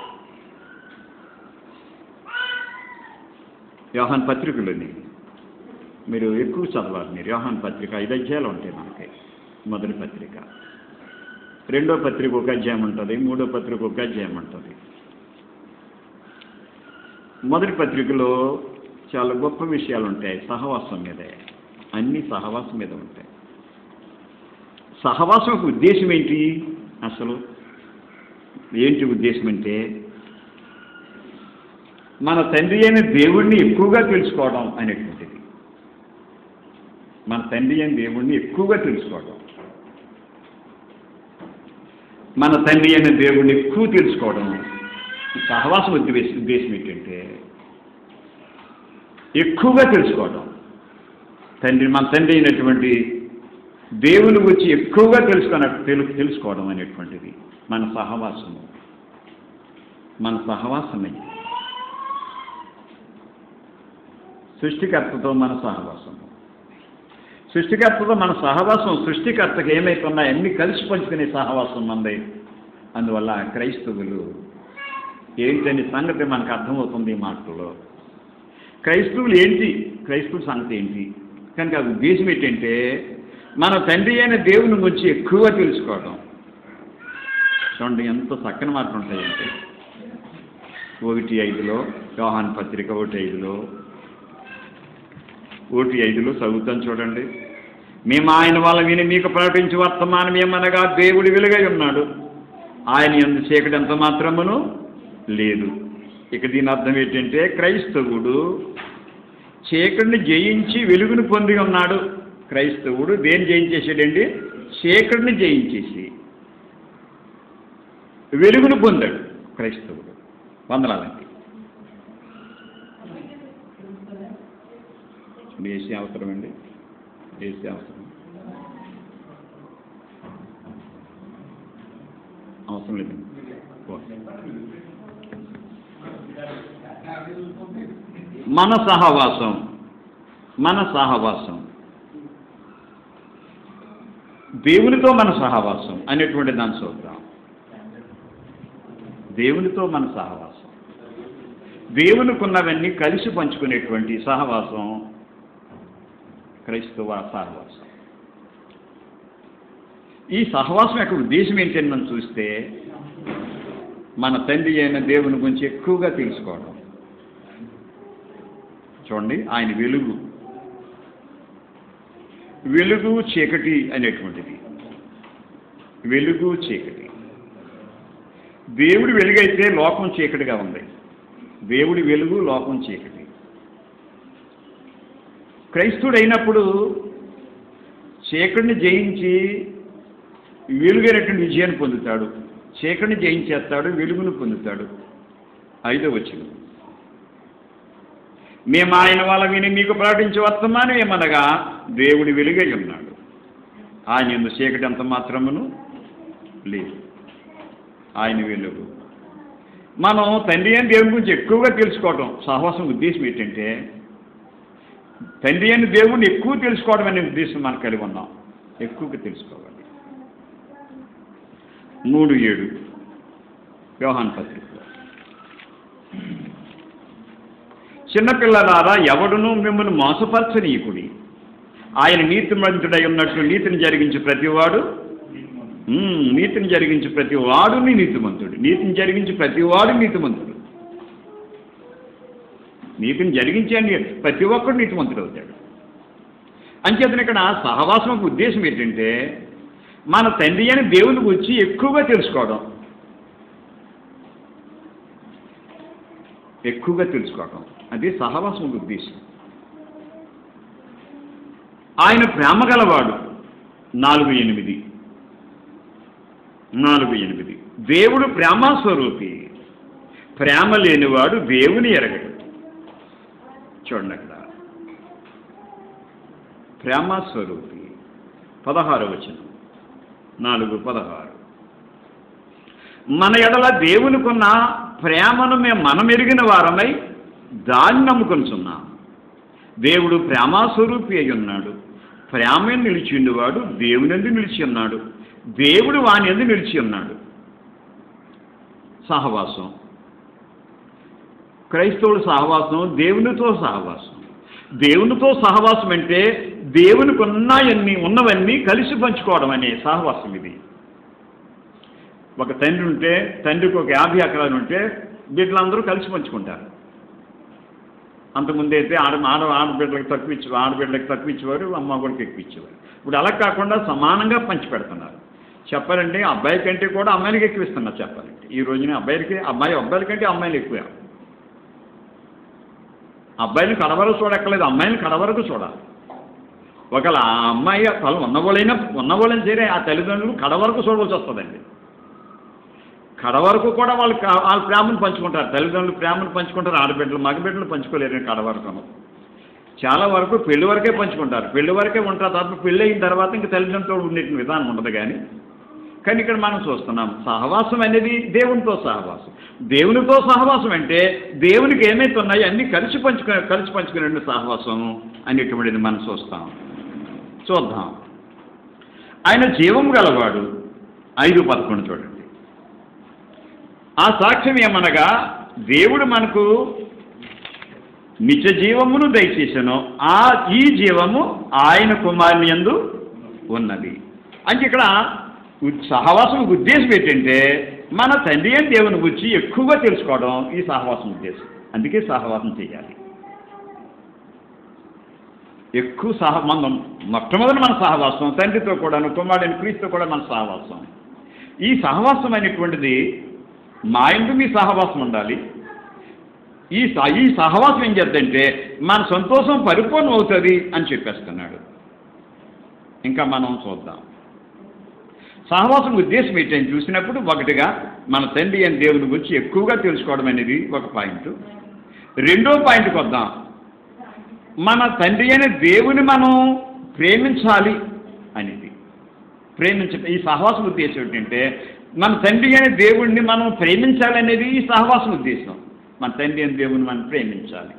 యోహాను పత్రికలోని మీరు ఎక్కువ చదవాలి. మీరు యోహాను పత్రిక 5 అధ్యాయాలు ఉంటాయి మనకి. మొదటి పత్రిక, 2వ పత్రిక 1 అధ్యాయం ఉంటుంది, 3వ పత్రిక 1 అధ్యాయం ఉంటుంది. మొదటి పత్రికలో చాలా గొప్ప విషయాలు ఉంటాయి సహవాసం మీదే. అన్నీ సహవాసం మీద ఉంటాయి. సహవాసం ఉద్దేశం ఏంటి? అసలు ఏంటి ఉద్దేశం అంటే మన తండ్రి అయిన దేవుణ్ణి ఎక్కువగా తెలుసుకోవడం అనేటువంటిది. మన తండ్రి అయిన దేవుణ్ణి ఎక్కువగా తెలుసుకోవడం. మన తండ్రి అయిన దేవుణ్ణి ఎక్కువ తెలుసుకోవడం. సహవాసం ఉద్దేశం ఏంటంటే ఎక్కువగా తెలుసుకోవడం. మన తండ్రి అయినటువంటి దేవుని గురించి ఎక్కువగా తెలుసుకోవడం అనేటువంటిది మన సహవాసము. మన సహవాసమే సృష్టికర్తతో మన సహవాసము. సృష్టికర్తతో మన సహవాసం, సృష్టికర్తకి ఏమైతున్నాయి అన్నీ కలిసి పంచుకునే సహవాసం మంది. అందువల్ల క్రైస్తవులు ఏంటనే సంగతి మనకు అర్థమవుతుంది ఈ మాటలో. క్రైస్తవులు ఏంటి, క్రైస్తవుల సంగతి ఏంటి? కనుక ఆ ఉద్దేశం ఏంటంటే మన తండ్రి అయిన దేవుని గురించి ఎక్కువగా తెలుసుకోవడం. చూడండి ఎంత చక్కని మాటలు ఉంటాయంటే 1:5 యోహాను పత్రిక 1:5 చదువుతాను చూడండి. మేము ఆయన వల్ల విని మీకు ప్రకటించి వర్తమానం ఏమనగా దేవుడు వెలుగై ఉన్నాడు, ఆయన యందు చీకటి ఎంత మాత్రమును లేదు. ఇక దీని అర్థం ఏంటంటే క్రైస్తవుడు చీకటిని జయించి వెలుగును పొంది ఉన్నాడు. క్రైస్తవుడు దేన్ని జయించేసాడండి? చీకటిని జయించేసి వెలుగును పొందాడు క్రైస్తవుడు. వందనాలండి. ఏసీ అవసరమండి, ఏసీ అవసరం లేదండి. మన సహవాసం దేవునితో మన సహవాసం అనేటువంటి దాన్ని చూద్దాం. దేవునితో మన సహవాసం, దేవునికి ఉన్నవన్నీ కలిసి పంచుకునేటువంటి సహవాసం క్రైస్తవ సహవాసం. ఈ సహవాసం యొక్క ఉద్దేశం ఏంటని మనం చూస్తే మన తండ్రి అయిన దేవుని గురించి ఎక్కువగా తెలుసుకోవడం. చూడండి, ఆయన వెలుగు చీకటి అనేటువంటిది. వెలుగు చీకటి. దేవుడి వెలుగైతే లోకం చీకటిగా ఉంది. దేవుడి వెలుగు, లోకం చీకటి. క్రైస్తవుడు అయినప్పుడు చీకటిని జయించి వెలుగైనటువంటి విజయాన్ని పొందుతాడు. చీకటిని జయించేస్తాడు, వెలుగును పొందుతాడు. 5వ వచనం, మేము ఆయన వల్ల విని మీకు ప్రకటించే వర్తమానం ఏమనగా దేవుడి వెలుగై ఉన్నాడు, ఆయన యందు చీకటి ఎంత మాత్రమును లేదు. ఆయన వెలుగు. మనం తండ్రి అయిన దేవుని గురించి ఎక్కువగా తెలుసుకోవటం సహవాసం ఉద్దేశం ఏంటంటే తండ్రి అయిన దేవుణ్ణి ఎక్కువ తెలుసుకోవడం అనే ఉద్దేశం మనం కలిగి ఉన్నాం. ఎక్కువగా తెలుసుకోవాలి. 3:7 యోహాను పత్రికలో, చిన్నపిల్లలారా ఎవడునూ మిమ్మల్ని మోసపరచనీయకుడి, ఆయన నీతిమంతుడై ఉన్నట్లు నీతిని జరిగించి ప్రతివాడు నీతిని జరిగించి ప్రతివాడుని నీతిమంతుడు. నీతిని జరిగించి ప్రతివాడు నీతిమంతుడు. నీతిని జరిగించండి ప్రతి ఒక్కడు నీతిమంతుడు అవుతాడు. అంచేతన ఇక్కడ సహవాసం ఉద్దేశం ఏంటంటే మన తండ్రి అని దేవుని గురించి ఎక్కువగా తెలుసుకోవడం. అది సహవాసం ఉద్దేశం. ఆయన ప్రేమ గలవాడు. 4:8 దేవుడు ప్రేమస్వరూపి, ప్రేమ లేనివాడు దేవుని ఎరగడు. చూడండి అక్కడ ప్రేమస్వరూపి. 16వ వచనం, 4:16 మన ఎడల దేవునికున్న ప్రేమను మనం ఎరిగిన వారమై దాన్ని నమ్ముకొనుచున్నాం. దేవుడు ప్రేమస్వరూపి అయి ఉన్నాడు. ప్రేమ నిలిచిండువాడు దేవుని యందు నిలిచి ఉన్నాడు, దేవుడు వాని యందు నిలిచి ఉన్నాడు. సహవాసం, క్రైస్తవుల సహవాసం దేవునితో సహవాసం. దేవునితో సహవాసం అంటే దేవునికి ఉన్నవన్నీ కలిసి పంచుకోవడం అనే సహవాసం ఇది. ఒక తండ్రి ఉంటే తండ్రికి ఒక 50 ఎకరాలు ఉంటే బిడ్డలందరూ కలిసి పంచుకుంటారు. అంతకుముందు అయితే ఆడబిడ్డలకు తక్కువ ఇచ్చేవారు, అమ్మ కూడా ఎక్కువ ఇచ్చేవారు. ఇప్పుడు అలా కాకుండా సమానంగా పంచి పెడుతున్నారు. చెప్పాలంటే అబ్బాయి కంటే కూడా అమ్మాయిలకి ఎక్కువ ఇస్తున్నారు. చెప్పాలంటే ఈ రోజున అబ్బాయిల కంటే అమ్మాయిలు ఎక్కువ. అబ్బాయిని కడవరకు చూడక్కర్లేదు, అమ్మాయిని కడవరకు చూడాలి. ఒకవేళ ఆ అమ్మాయి తల ఉన్నవాళ్ళని సరే ఆ తల్లిదండ్రులు కడవరకు చూడవలసి వస్తుందండి. కడవరకు కూడా వాళ్ళ ప్రేమను పంచుకుంటారు. తల్లిదండ్రులు ప్రేమను పంచుకుంటారు, ఆడబిడ్డలు మగబిడ్డలు పంచుకోలేరు కడవరకు. చాలా వరకు పెళ్లి వరకే పంచుకుంటారు, పెళ్లి వరకే ఉంటారు. తప్ప పెళ్ళి అయిన తర్వాత ఇంకా తల్లిదండ్రులతో ఉండే విధానం ఉండదు. కానీ ఇక్కడ మనం చూస్తున్నాం సహవాసం అనేది దేవునితో సహవాసం. దేవునితో సహవాసం అంటే దేవునికి ఏమైతే ఉన్నాయో అన్నీ కలిసి పంచుకునే సహవాసం అనేటువంటిది మనం చూద్దాం. ఆయన జీవం గలవాడు. 5:11 చూడండి. ఆ సాక్ష్యం ఏమనగా దేవుడు మనకు నిత్య జీవమును దయచేసెను, ఈ జీవము ఆయన కుమారుని యందు ఉన్నది. అంటే ఇక్కడ సహవాసం ఉద్దేశం ఏంటంటే మన తండ్రి అని దేవుని గురించి ఎక్కువగా తెలుసుకోవడం ఈ సహవాసం ఉద్దేశం. అందుకే సహవాసం చేయాలి. మొట్టమొదటి మన సహవాసం తండ్రితో కూడాను, కుమారుడైన క్రీస్తుతో కూడా మన సహవాసం. ఈ సహవాసం అనేటువంటిది మా ఇంటి మీ సహవాసం ఉండాలి. ఈ సహవాసం ఏం చేద్దంటే మన సంతోషం పరిపూర్ణం అవుతుంది అని చెప్పేస్తున్నాడు. ఇంకా మనం చూద్దాం సహవాసం ఉద్దేశం ఏంటని చూసినప్పుడు, ఒకటిగా మన తండ్రి అని దేవుని గురించి ఎక్కువగా తెలుసుకోవడం అనేది ఒక పాయింట్. రెండో పాయింట్కి వద్దాం. మన తండ్రి అనే దేవుని మనం ప్రేమించాలి అనేది. ఈ సహవాసం ఉద్దేశం ఏంటంటే మన తండ్రి అనే దేవుడిని మనం ప్రేమించాలనేది ఈ సహవాసం ఉద్దేశం. మన తండ్రి అని దేవుని మనం ప్రేమించాలి.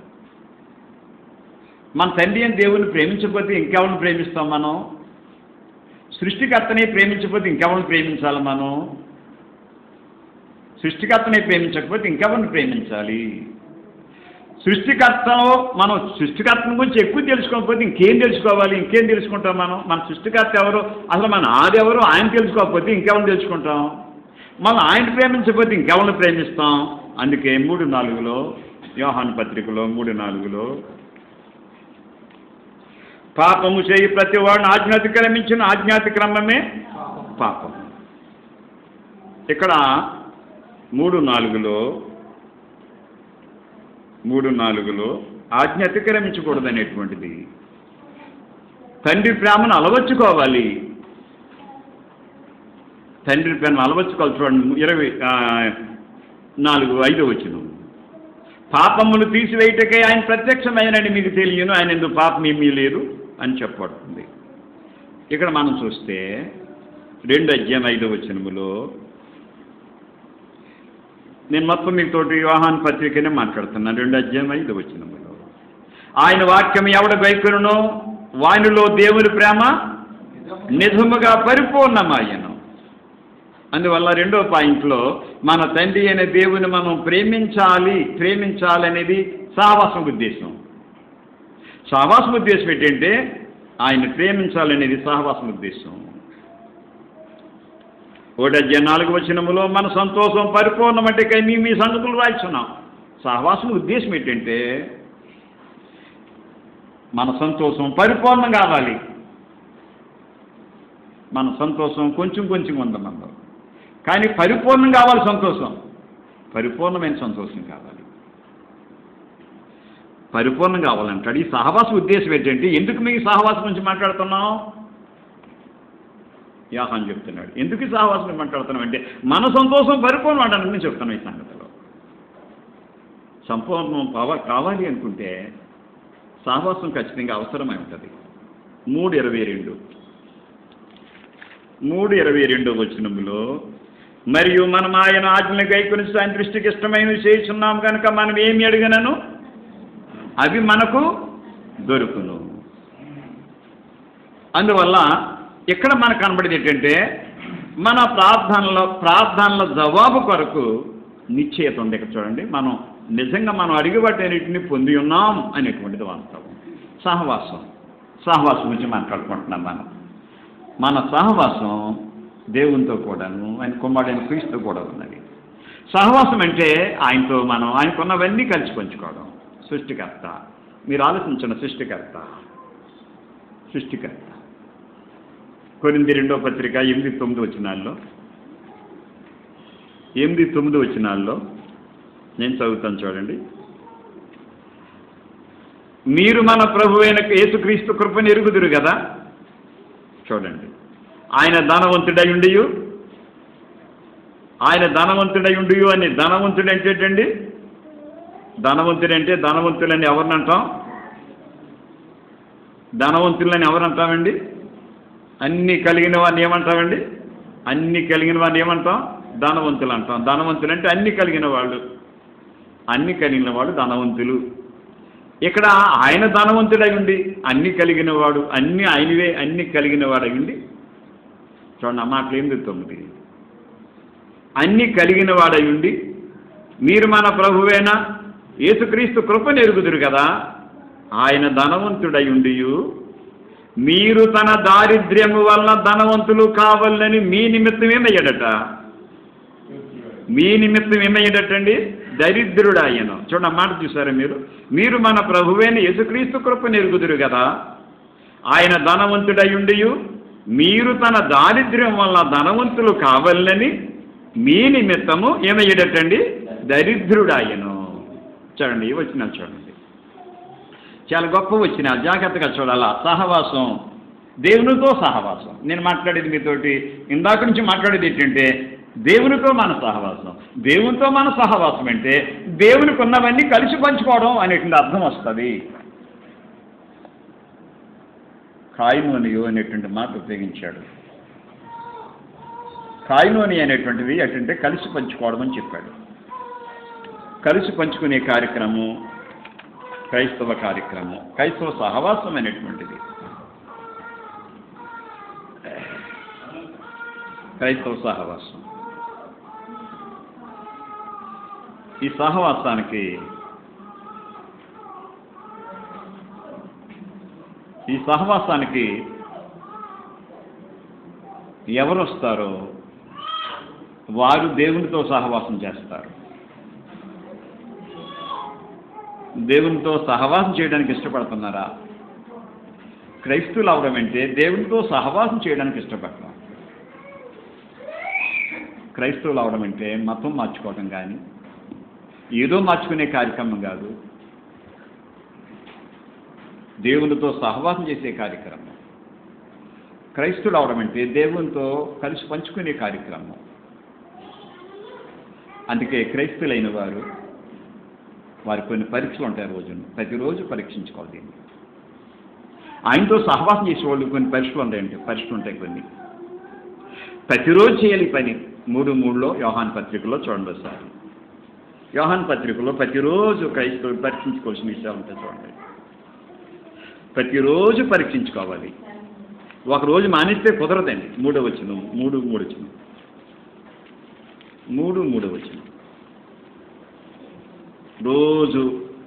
మన తండ్రి అని దేవుని ప్రేమించకపోతే ఇంకెవరిని ప్రేమిస్తాం మనం? సృష్టికర్తనే ప్రేమించకపోతే ఇంకెవరిని ప్రేమించాలి మనం? సృష్టికర్తనే ప్రేమించకపోతే ఇంకెవరిని ప్రేమించాలి? మనం సృష్టికర్తను గురించి ఎక్కువ తెలుసుకోకపోతే ఇంకేం తెలుసుకోవాలి? ఇంకేం తెలుసుకుంటాం మనం? మన సృష్టికర్త ఎవరు, అసలు మన ఆదెవరు ఆయన తెలుసుకోకపోతే ఇంకెవరిని తెలుసుకుంటాం? మనం ఆయన ప్రేమించకపోతే ఇంకెవరిని ప్రేమిస్తాం? అందుకే 3:4 యోహాను పత్రికలో 3:4 పాపము చేయి ప్రతి వాడిని ఆజ్ఞాతిక్రమించిన ఆజ్ఞాతిక్రమమే పాపం. ఇక్కడ 3:4 ఆజ్ఞ అతిక్రమించకూడదు అనేటువంటిది. తండ్రి ప్రేమను అలవర్చుకోవాలి. తండ్రి ప్రేమను అలవర్చుకోవాలి. చూడండి 24:5 వచనం. పాపములు తీసివేయటకే ఆయన ప్రత్యక్షమైనని మీకు తెలియను, ఆయన ఎందుకు పాపం ఏమీ లేదు అని చెప్పబడుతుంది. ఇక్కడ మనం చూస్తే 2:5 వచనములో, నేను మొత్తం మీతోటి యోహాను పత్రికనే మాట్లాడుతున్నాను. 2:5 వచనములో, ఆయన వాక్యం ఎవడ గైకొనునో వానిలో దేవుని ప్రేమ నిజముగా పరిపూర్ణమాయను. అందువల్ల రెండో పాయింట్లో మన తండ్రి అనే దేవుని మనం ప్రేమించాలనేది సహవాసం ఉద్దేశం. సహవాసం ఉద్దేశం ఏంటంటే ఆయన ప్రేమించాలనేది సహవాసం ఉద్దేశం. 1:4 మన సంతోషం పరిపూర్ణం అంటే మీ సంగతులు రాయిస్తున్నాం. సహవాసం ఉద్దేశం ఏంటంటే మన సంతోషం పరిపూర్ణం కావాలి. మన సంతోషం కొంచెం ఉందన్నమాట, కానీ పరిపూర్ణం కావాలి. సంతోషం పరిపూర్ణమైన సంతోషం కావాలి, పరిపూర్ణం కావాలంటాడు. ఈ సహవాసం ఉద్దేశం ఏంటంటే ఎందుకు మీకు సహవాసం నుంచి మాట్లాడుతున్నాం? యోహాను చెప్తున్నాడు ఎందుకు ఈ సహవాసం మాట్లాడుతున్నాం అంటే మన సంతోషం పరిపూర్ణం అంటాను నేను చెప్తున్నాను. ఈ సంగతిలో సంపూర్ణం కావాలి అనుకుంటే సహవాసం ఖచ్చితంగా అవసరమై ఉంటుంది. 3:22 మరియు మనం ఆయన ఆజ్ఞలు గైకొని ఆయన దృష్టికి ఇష్టమైనవి చేస్తున్నాం కనుక మనం ఏమి అడిగినను అవి మనకు దొరుకును. అందువల్ల ఇక్కడ మనకు కనబడేది ఏంటంటే మన ప్రార్థనల జవాబు కొరకు నిశ్చయత ఉంది. ఇక్కడ చూడండి, మనం నిజంగా మనం అడిగిబట్టేటిని పొంది ఉన్నాం అనేటువంటిది వాస్తవం. సహవాసం గురించి మాట్లాడుకుంటున్నాం. మన సహవాసం దేవునితో కూడాను ఆయన కుమారుడైన క్రీస్తుతో కూడా ఉన్నది. సహవాసం అంటే ఆయనతో మనం ఆయనకున్నవన్నీ కలిసి పంచుకోవడం. సృష్టికర్త, మీరు ఆలోచించిన సృష్టికర్త కొరింథీ 2వ పత్రిక 8-9 వచనాల్లో నేను చదువుతాను చూడండి. మీరు మన ప్రభువైన యేసుక్రీస్తు కృపను ఎరుగుదురు కదా. చూడండి, ఆయన ధనవంతుడై ఉండి అని ధనవంతుడు అంటే ఏంటండి? ధనవంతులని ఎవరినంటాం? ధనవంతులని ఎవరంటామండి? అన్నీ కలిగిన వాడిని ఏమంటామండి? అన్నీ కలిగిన వాడిని ఏమంటాం? ధనవంతులు అంటాం. ధనవంతులు అంటే అన్నీ కలిగిన వాళ్ళు ధనవంతులు. ఇక్కడ ఆయన ధనవంతుడై ఉండి అన్నీ కలిగిన వాడు, అన్నీ ఆయనవే అన్నీ కలిగిన వాడై ఉండి, చూడండి ఆ మాటలు 8:9, అన్నీ కలిగిన వాడై ఉండి మీరు మన ప్రభువైన యేసుక్రీస్తు కృపను ఎరుగుదురు కదా. ఆయన ధనవంతుడై ఉండి మీరు తన దారిద్ర్యము వలన ధనవంతులు కావాలని మీ నిమిత్తం ఏమయ్యాడటండి? దరిద్రుడాయను. చూడండి ఆ మాట చూసారా మీరు మన ప్రభువైన యేసుక్రీస్తు కృపను ఎరుగుదురు కదా. ఆయన ధనవంతుడై ఉండి మీరు తన దారిద్ర్యం వలన ధనవంతులు కావాలని మీ నిమిత్తము ఏమయ్యాడటండి? దరిద్రుడాయను. చూడండి ఈ వచనాలు చూడండి, చాలా గొప్ప వచ్చిన జాగ్రత్తగా చూడాలా. సహవాసం, దేవునితో సహవాసం. నేను మాట్లాడేది మీతోటి ఇందాక నుంచి మాట్లాడేది ఏంటంటే దేవునితో మన సహవాసం. దేవునితో మన సహవాసం అంటే దేవునికి ఉన్నవన్నీ కలిసి పంచుకోవడం అనేటువంటి అర్థం వస్తుంది. కాయినోనియో అనేటువంటి మాట ఉపయోగించాడు. కాయినోని అనేటువంటిది అంటే కలిసి పంచుకోవడం అని చెప్పాడు. కలిసి పంచుకునే కార్యక్రమం క్రైస్తవ కార్యక్రమం, క్రైస్తవ సహవాసం అనేటువంటిది. క్రైస్తవ సహవాసం, ఈ సహవాసానికి ఎవరు వస్తారో వారు దేవునితో సహవాసం చేస్తారు. దేవునితో సహవాసం చేయడానికి ఇష్టపడుతున్నారా? క్రైస్తవులు అవడం అంటే దేవునితో సహవాసం చేయడానికి ఇష్టపడతాం. క్రైస్తవులు అవడం అంటే మతం మార్చుకోవడం కానీ ఏదో మార్చుకునే కార్యక్రమం కాదు. దేవునితో సహవాసం చేసే కార్యక్రమం. క్రైస్తవులు అవడం అంటే దేవునితో కలిసి పంచుకునే కార్యక్రమం. అందుకే క్రైస్తవులైన వారు కొన్ని పరీక్షలు ఉంటాయి. ప్రతిరోజు పరీక్షించుకోవాలి దీన్ని. ఆయనతో సహవాసం చేసేవాళ్ళు కొన్ని పరీక్షలు ఉంటాయి. కొన్ని ప్రతిరోజు చేయాలి పని. 3:3 యోహాను పత్రికలో చూడండి ఒకసారి. యోహాను పత్రికలో ప్రతిరోజు క్రైస్తవులు పరీక్షించుకోవాల్సిన విషయాలు ఉంటాయి. చూడండి, ప్రతిరోజు పరీక్షించుకోవాలి. ఒకరోజు మానేస్తే కుదరదండి. 3వ వచనం 3 వచనం 3 వచనం రోజు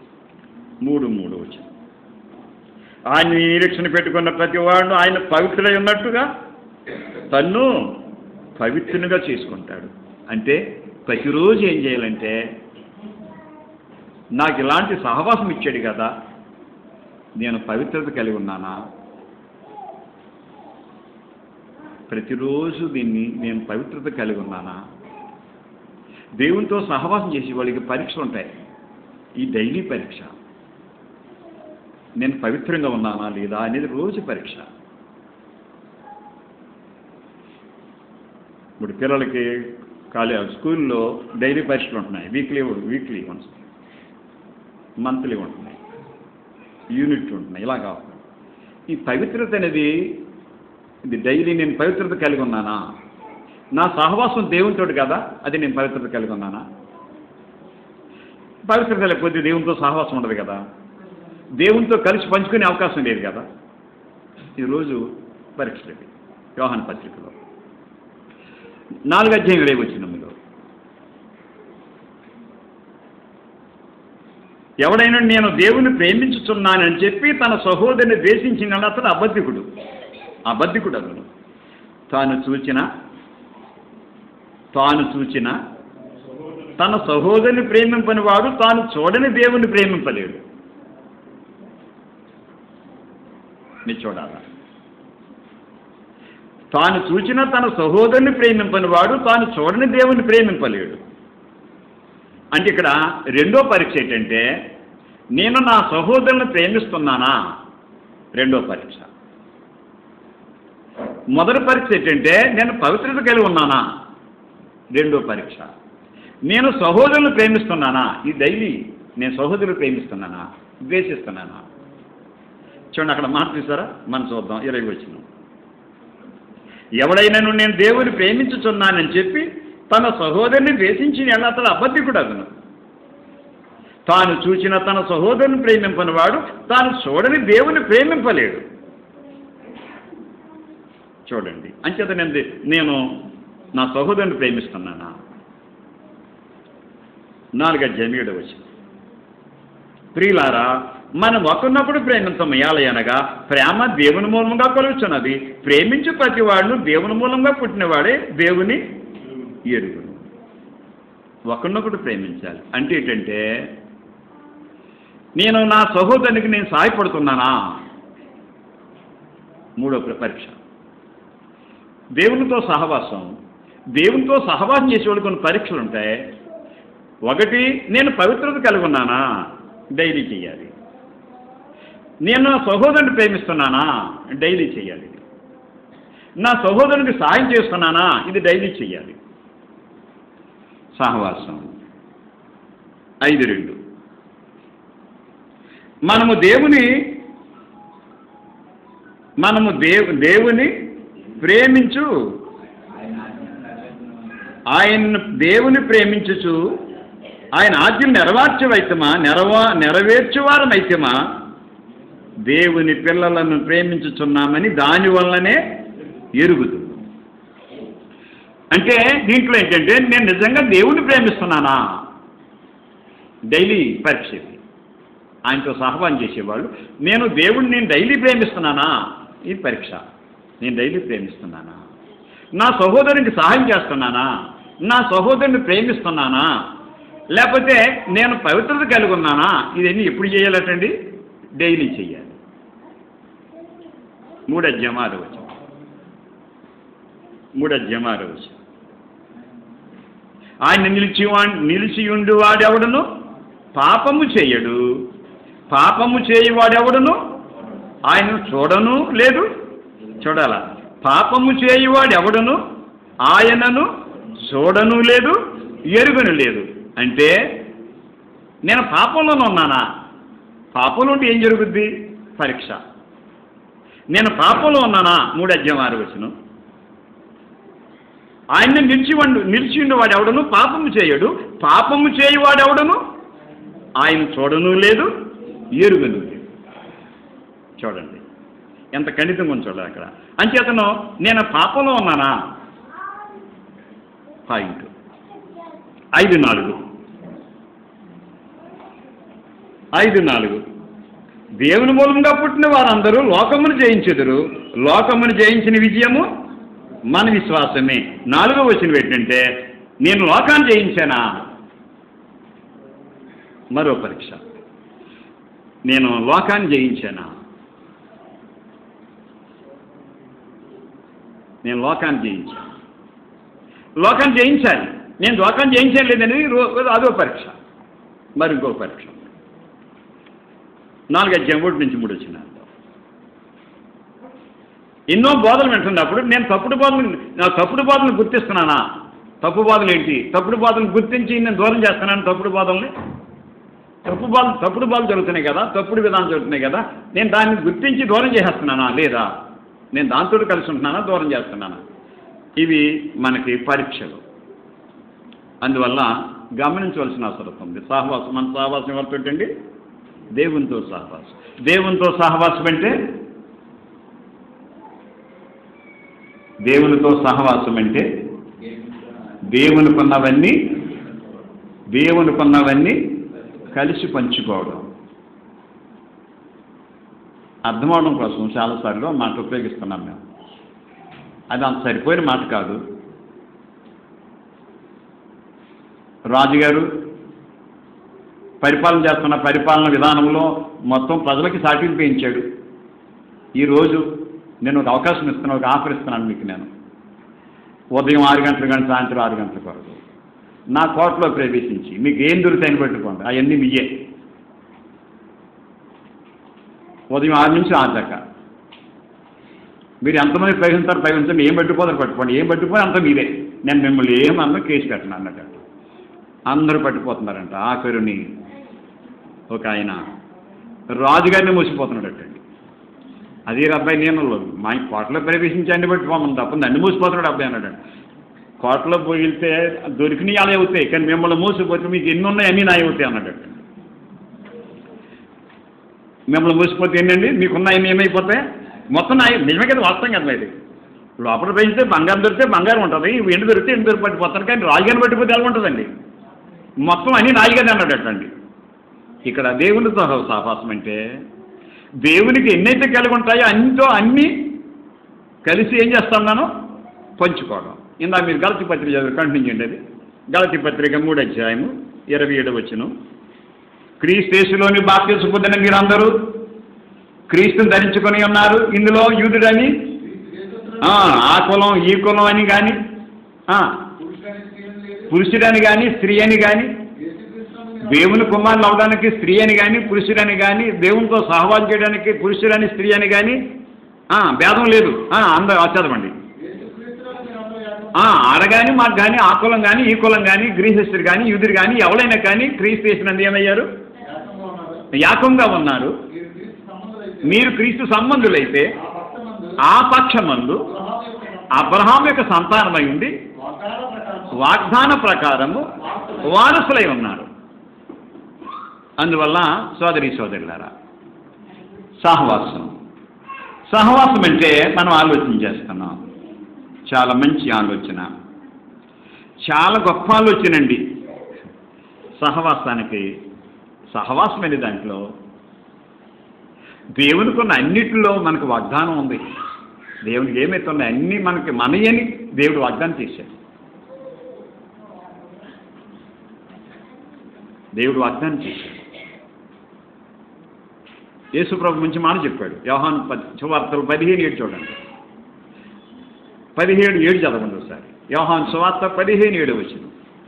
3 వచనం. ఆయన నిరీక్షణ పెట్టుకున్న ప్రతి వాడు ఆయన పవిత్రుడై ఉన్నట్టుగా తన్ను పవిత్రునిగా చేసుకుంటాడు. అంటే ప్రతిరోజు ఏం చేయాలంటే, నాకు ఇలాంటి సహవాసం ఇచ్చాడు కదా, నేను పవిత్రత కలిగి ఉన్నానా? ప్రతిరోజు దీన్ని నేను పవిత్రత కలిగి ఉన్నానా? దేవునితో సహవాసం చేసే వాళ్ళకి పరీక్షలు ఉంటాయి. ఈ డైలీ పరీక్ష, నేను పవిత్రంగా ఉన్నానా లేదా అనేది రోజు పరీక్ష. ఇప్పుడు పిల్లలకి స్కూల్లో డైలీ పరీక్షలు ఉంటున్నాయి. వీక్లీ వన్స్, మంత్లీ ఉంటున్నాయి, యూనిట్ ఉంటున్నాయి. ఇలా కావాలి. ఈ పవిత్రత అనేది ఇది డైలీ నేను పవిత్రత కలిగి ఉన్నానా? నా సహవాసం దేవునితో కదా, అది నేను పవిత్రత కలిగి ఉన్నానా? పవిత్రత లేకపోతే దేవునితో సహవాసం ఉండదు కదా, దేవునితో కలిసి పంచుకునే అవకాశం లేదు కదా. ఈరోజు పరీక్షలు యోహాను పత్రికలో 4వ అధ్యాయం 20వ వచనంలో, ఎవడైనా నేను దేవుని ప్రేమించుచున్నానని చెప్పి తన సహోదరుని ద్వేషించిన అతను అబద్ధికుడు. అతను తాను చూచిన తన సహోదరుని ప్రేమింపని వాడు తాను చూడని దేవుని ప్రేమింపలేడు. మీరు చూడాలా? తాను చూచిన తన సహోదరుని ప్రేమింపని వాడు తాను చూడని దేవుని ప్రేమింపలేడు. అంటే ఇక్కడ రెండో పరీక్ష ఏంటంటే, నేను నా సహోదరుని ప్రేమిస్తున్నానా? రెండో పరీక్ష. మొదటి పరీక్ష ఏంటంటే, నేను పవిత్రత కలిగి ఉన్నానా? రెండో పరీక్ష. నేను సహోదరుని ప్రేమిస్తున్నానా? ఈ డైలీ నేను సహోదరుని ప్రేమిస్తున్నానా, ద్వేషిస్తున్నానా? చూడండి, అక్కడ మాట చూసారా? మనం చూద్దాం. 20వ వచనం, ఎవడైనాను నేను దేవుని ప్రేమించుచున్నానని చెప్పి తన సహోదరుని ద్వేషించిన ఎలా అతను అబద్ధికుడు. అతను తాను చూచిన తన సహోదరుని ప్రేమింపని వాడు తాను చూడని దేవుని ప్రేమింపలేడు. చూడండి, అంచేత నేను నా సహోదరుని ప్రేమిస్తున్నానా? 4వ అధ్యాయం 7వ వచనం, ప్రియులారా మనం ఒకరినప్పుడు ప్రేమించము, అనగా ప్రేమ దేవుని మూలంగా కలుగుచున్నది. ప్రేమించు ప్రతి వాడును దేవుని మూలంగా పుట్టినవాడే దేవుని ఎరుగును. ఒకరినొకడు ప్రేమించాలి అంటే ఏంటంటే, నేను నా సహోదరునికి నేను సహాయపడుతున్నానా? 3వ పరీక్ష. దేవునితో సహవాసం చేసేవాళ్ళు కొన్ని పరీక్షలు ఉంటాయి. ఒకటి, నేను పవిత్రత కలిగి ఉన్నానా? డైలీ చేయాలి. నేను నా సహోదరుని ప్రేమిస్తున్నానా? డైలీ చేయాలి. నా సహోదరునికి సహాయం చేస్తున్నానా? ఇది డైలీ చేయాలి. సహవాసం. 5:2, మనము దేవుని ప్రేమించు, దేవుని ప్రేమించుచు ఆయన ఆజ్ఞలు నెరవేర్చువారమైతమా దేవుని పిల్లలను ప్రేమించుచున్నామని దానివల్లనే ఎరుగుతుంది. అంటే దీంట్లో ఏంటంటే, నేను నిజంగా దేవుని ప్రేమిస్తున్నానా? డైలీ పరీక్ష. ఆయనతో సహవాసం చేసేవాళ్ళు, నేను డైలీ ప్రేమిస్తున్నానా? ఈ పరీక్ష. నేను డైలీ ప్రేమిస్తున్నానా? నా సహోదరునికి సహాయం చేస్తున్నానా? నా సహోదరుని ప్రేమిస్తున్నానా? లేకపోతే నేను పవిత్రత కలిగి ఉన్నానా? ఇవన్నీ ఎప్పుడు చేయాలటండి? డైలీ చేయాలి. 3వ అధ్యాయం 6వ వచనం, 3వ అధ్యాయం 6వ వచనం, ఆయన నిలిచియుండు వాడెవడును పాపము చేయడు, పాపము చేయువాడెవడును ఆయన చూడను లేదు. చూడాలా? పాపము చేయువాడెవడును ఆయనను చూడను లేదు, ఎరుగను లేదు. అంటే నేను పాపంలోనే ఉన్నానా? పాపంలో ఉంటే ఏం జరుగుద్ది? పరీక్ష. నేను పాపంలో ఉన్నానా? 3వ అధ్యాయం 6వ వచనం, ఆయన్ని నిలిచి ఉండేవాడు ఎవడను పాపము చేయడు, పాపము చేయువాడెవడను ఆయన చూడను లేదు, ఎరుగను లేదు. చూడండి ఎంత ఖండితంగా ఉంచాడు అక్కడ. అంచేతను నేను పాపంలో ఉన్నానా? పాయింట్ 5:4 దేవుని మూలంగా పుట్టిన వారందరూ లోకమును జయించెదరు, లోకమును జయించిన విజయము మన విశ్వాసమే. 4వ వచనం ఏంటంటే నేను లోకాన్ని జయించానా? మరో పరీక్ష. నేను లోకాన్ని జయించానా? నేను లోకాన్ని జయించాను. లోకాన్ని జయించాలి. నేను లోకాన్ని జయించాను లేదని అదో పరీక్ష. మరి ఇంకో పరీక్ష. 4:1-3 వచ్చిన ఎన్నో బోధలు వింటున్నప్పుడు నేను తప్పుడు బోధలను గుర్తిస్తున్నానా? తప్పు బోధలు ఏంటి? తప్పుడు బోధలను గుర్తించి నేను దూరం చేస్తున్నాను. తప్పుడు బోధల్ని తప్పుడు బోధలు జరుగుతున్నాయి కదా, తప్పుడు విధానం జరుగుతున్నాయి కదా, నేను దాన్ని గుర్తించి దూరం చేసేస్తున్నానా లేదా? నేను దాంతో కలిసి ఉంటున్నానా, దూరం చేస్తున్నానా? ఇవి మనకి పరీక్షలు. అందువల్ల గమనించవలసిన అవసరం ఉంది. సహవాసం, మన సహవాసం ఎవరితో అండి? దేవునితో సహవాసం. దేవునితో సహవాసం అంటే దేవునికున్నవన్నీ కలిసి పంచుకోవడం. అర్థమవడం కోసం చాలాసార్లు మాట ఉపయోగిస్తున్నాం మేము. అది అంత సరిపోయిన మాట కాదు. రాజుగారు పరిపాలన చేస్తున్న పరిపాలన విధానంలో మొత్తం ప్రజలకి సాటింపు ఇచ్చాడు. ఈరోజు నేను ఒక అవకాశం ఇస్తున్నాను, ఒక ఆఫర్ ఇస్తున్నాను మీకు. నేను ఉదయం 6 గంటల కానీ సాయంత్రం 6 గంటల వరకు నా కోటలో ప్రవేశించి మీకు ఏం దొరుకుతాయని పెట్టుకోండి, అవన్నీ మీయే. ఉదయం 6 నుంచి 6 దాకా మీరు ఎంతమంది ప్రవేశించండి, ఏం పట్టుకుపోతారు పట్టుకోండి, ఏం పట్టుకుపోయి అంత మీరే. నేను మిమ్మల్ని ఏమన్నా కేసు పెట్టను అన్నట్టు. అందరూ పట్టుకుపోతున్నారంట. ఆఖరుని ఒక ఆయన రాజుగారిని మూసిపోతున్నాడటండి. అదే అబ్బాయి, నేను మా కోటలో ప్రవేశించి అన్ని పట్టుకోమని తప్ప నన్ను మూసిపోతున్నాడు అబ్బాయి అన్నాడండి. కోటలో పోయితే దొరికినవి అలా అవుతాయి, కానీ మిమ్మల్ని మూసిపోతే మీకు ఎన్ని ఉన్నాయి అన్నీ నాయ అవుతాయి అన్నాడట. మిమ్మల్ని మూసిపోతే ఏంటండి, మీకున్నాయన్నీ ఏమైపోతాయి? మొత్తం నాయ. నిజమే కదా, వాస్తవం కదా. ఇది లోపల పెంచితే బంగారం దొరికితే బంగారం ఉంటుంది, ఎండు దొరికితే ఎండు దొరికి పట్టిపోతాను, కానీ రాజుగారిని పట్టిపోతే ఎలా ఉంటుందండి? మొత్తం అన్నీ నాయగానే అన్నాడటండి. ఇక్కడ దేవునితో సహవాసం అంటే దేవునికి ఎన్నైతే కలిగి ఉంటాయో అన్నీ కలిసి ఏం చేస్తున్నానో పంచుకోవడం. ఇందా మీరు గలతీ పత్రిక చదువు, కంటిన్యూ చేయండి. అది గలతీ పత్రిక 3:27 క్రీస్తు యేసులోని బాప్తిస్మం పొందిన మీరందరూ క్రీస్తుని ధరించుకొని ఉన్నారు. ఇందులో యూదుడని, ఆ కులం ఈ కులం అని కానీ, పురుషుడని కానీ స్త్రీ అని కానీ, దేవుని కుమారులు అవడానికి స్త్రీ అని కానీ పురుషుడని కానీ, దేవునితో సహవాసం చేయడానికి పురుషుడని స్త్రీ అని కానీ భేదం లేదు. అందరూ చదవండి. ఆడగాని మాకు కానీ, ఆ కులం కానీ ఈ కులం కానీ, గ్రీసెస్తుడు కానీ యూదుడు కానీ ఎవరైనా కానీ క్రీస్తు చేసినందు ఏమయ్యారు? యాకంగా ఉన్నారు. మీరు క్రీస్తు సంబంధులైతే ఆ పక్షమందు అబ్రహాం యొక్క సంతానమై ఉండి వాగ్దాన ప్రకారము వారసులై ఉన్నారు. అందువల్ల సోదరి సోదరులారా, సహవాసం అంటే మనం ఆలోచన చేస్తున్నాం. చాలా మంచి ఆలోచన, చాలా గొప్ప ఆలోచన అండి. సహవాసం అనే దాంట్లో దేవునికి ఉన్న అన్నిటిలో మనకు వాగ్దానం ఉంది. దేవునికి ఏమైతే ఉన్నాయి అన్నీ మనకి మనయని దేవుడు వాగ్దానం చేశాడు. యేసుప్రభు మంచి మాట చెప్పాడు. యోహాను సువార్తలు 17:7 చూడండి. 17:7 చదవండి ఒకసారి. యోహాను సువార్త 17:7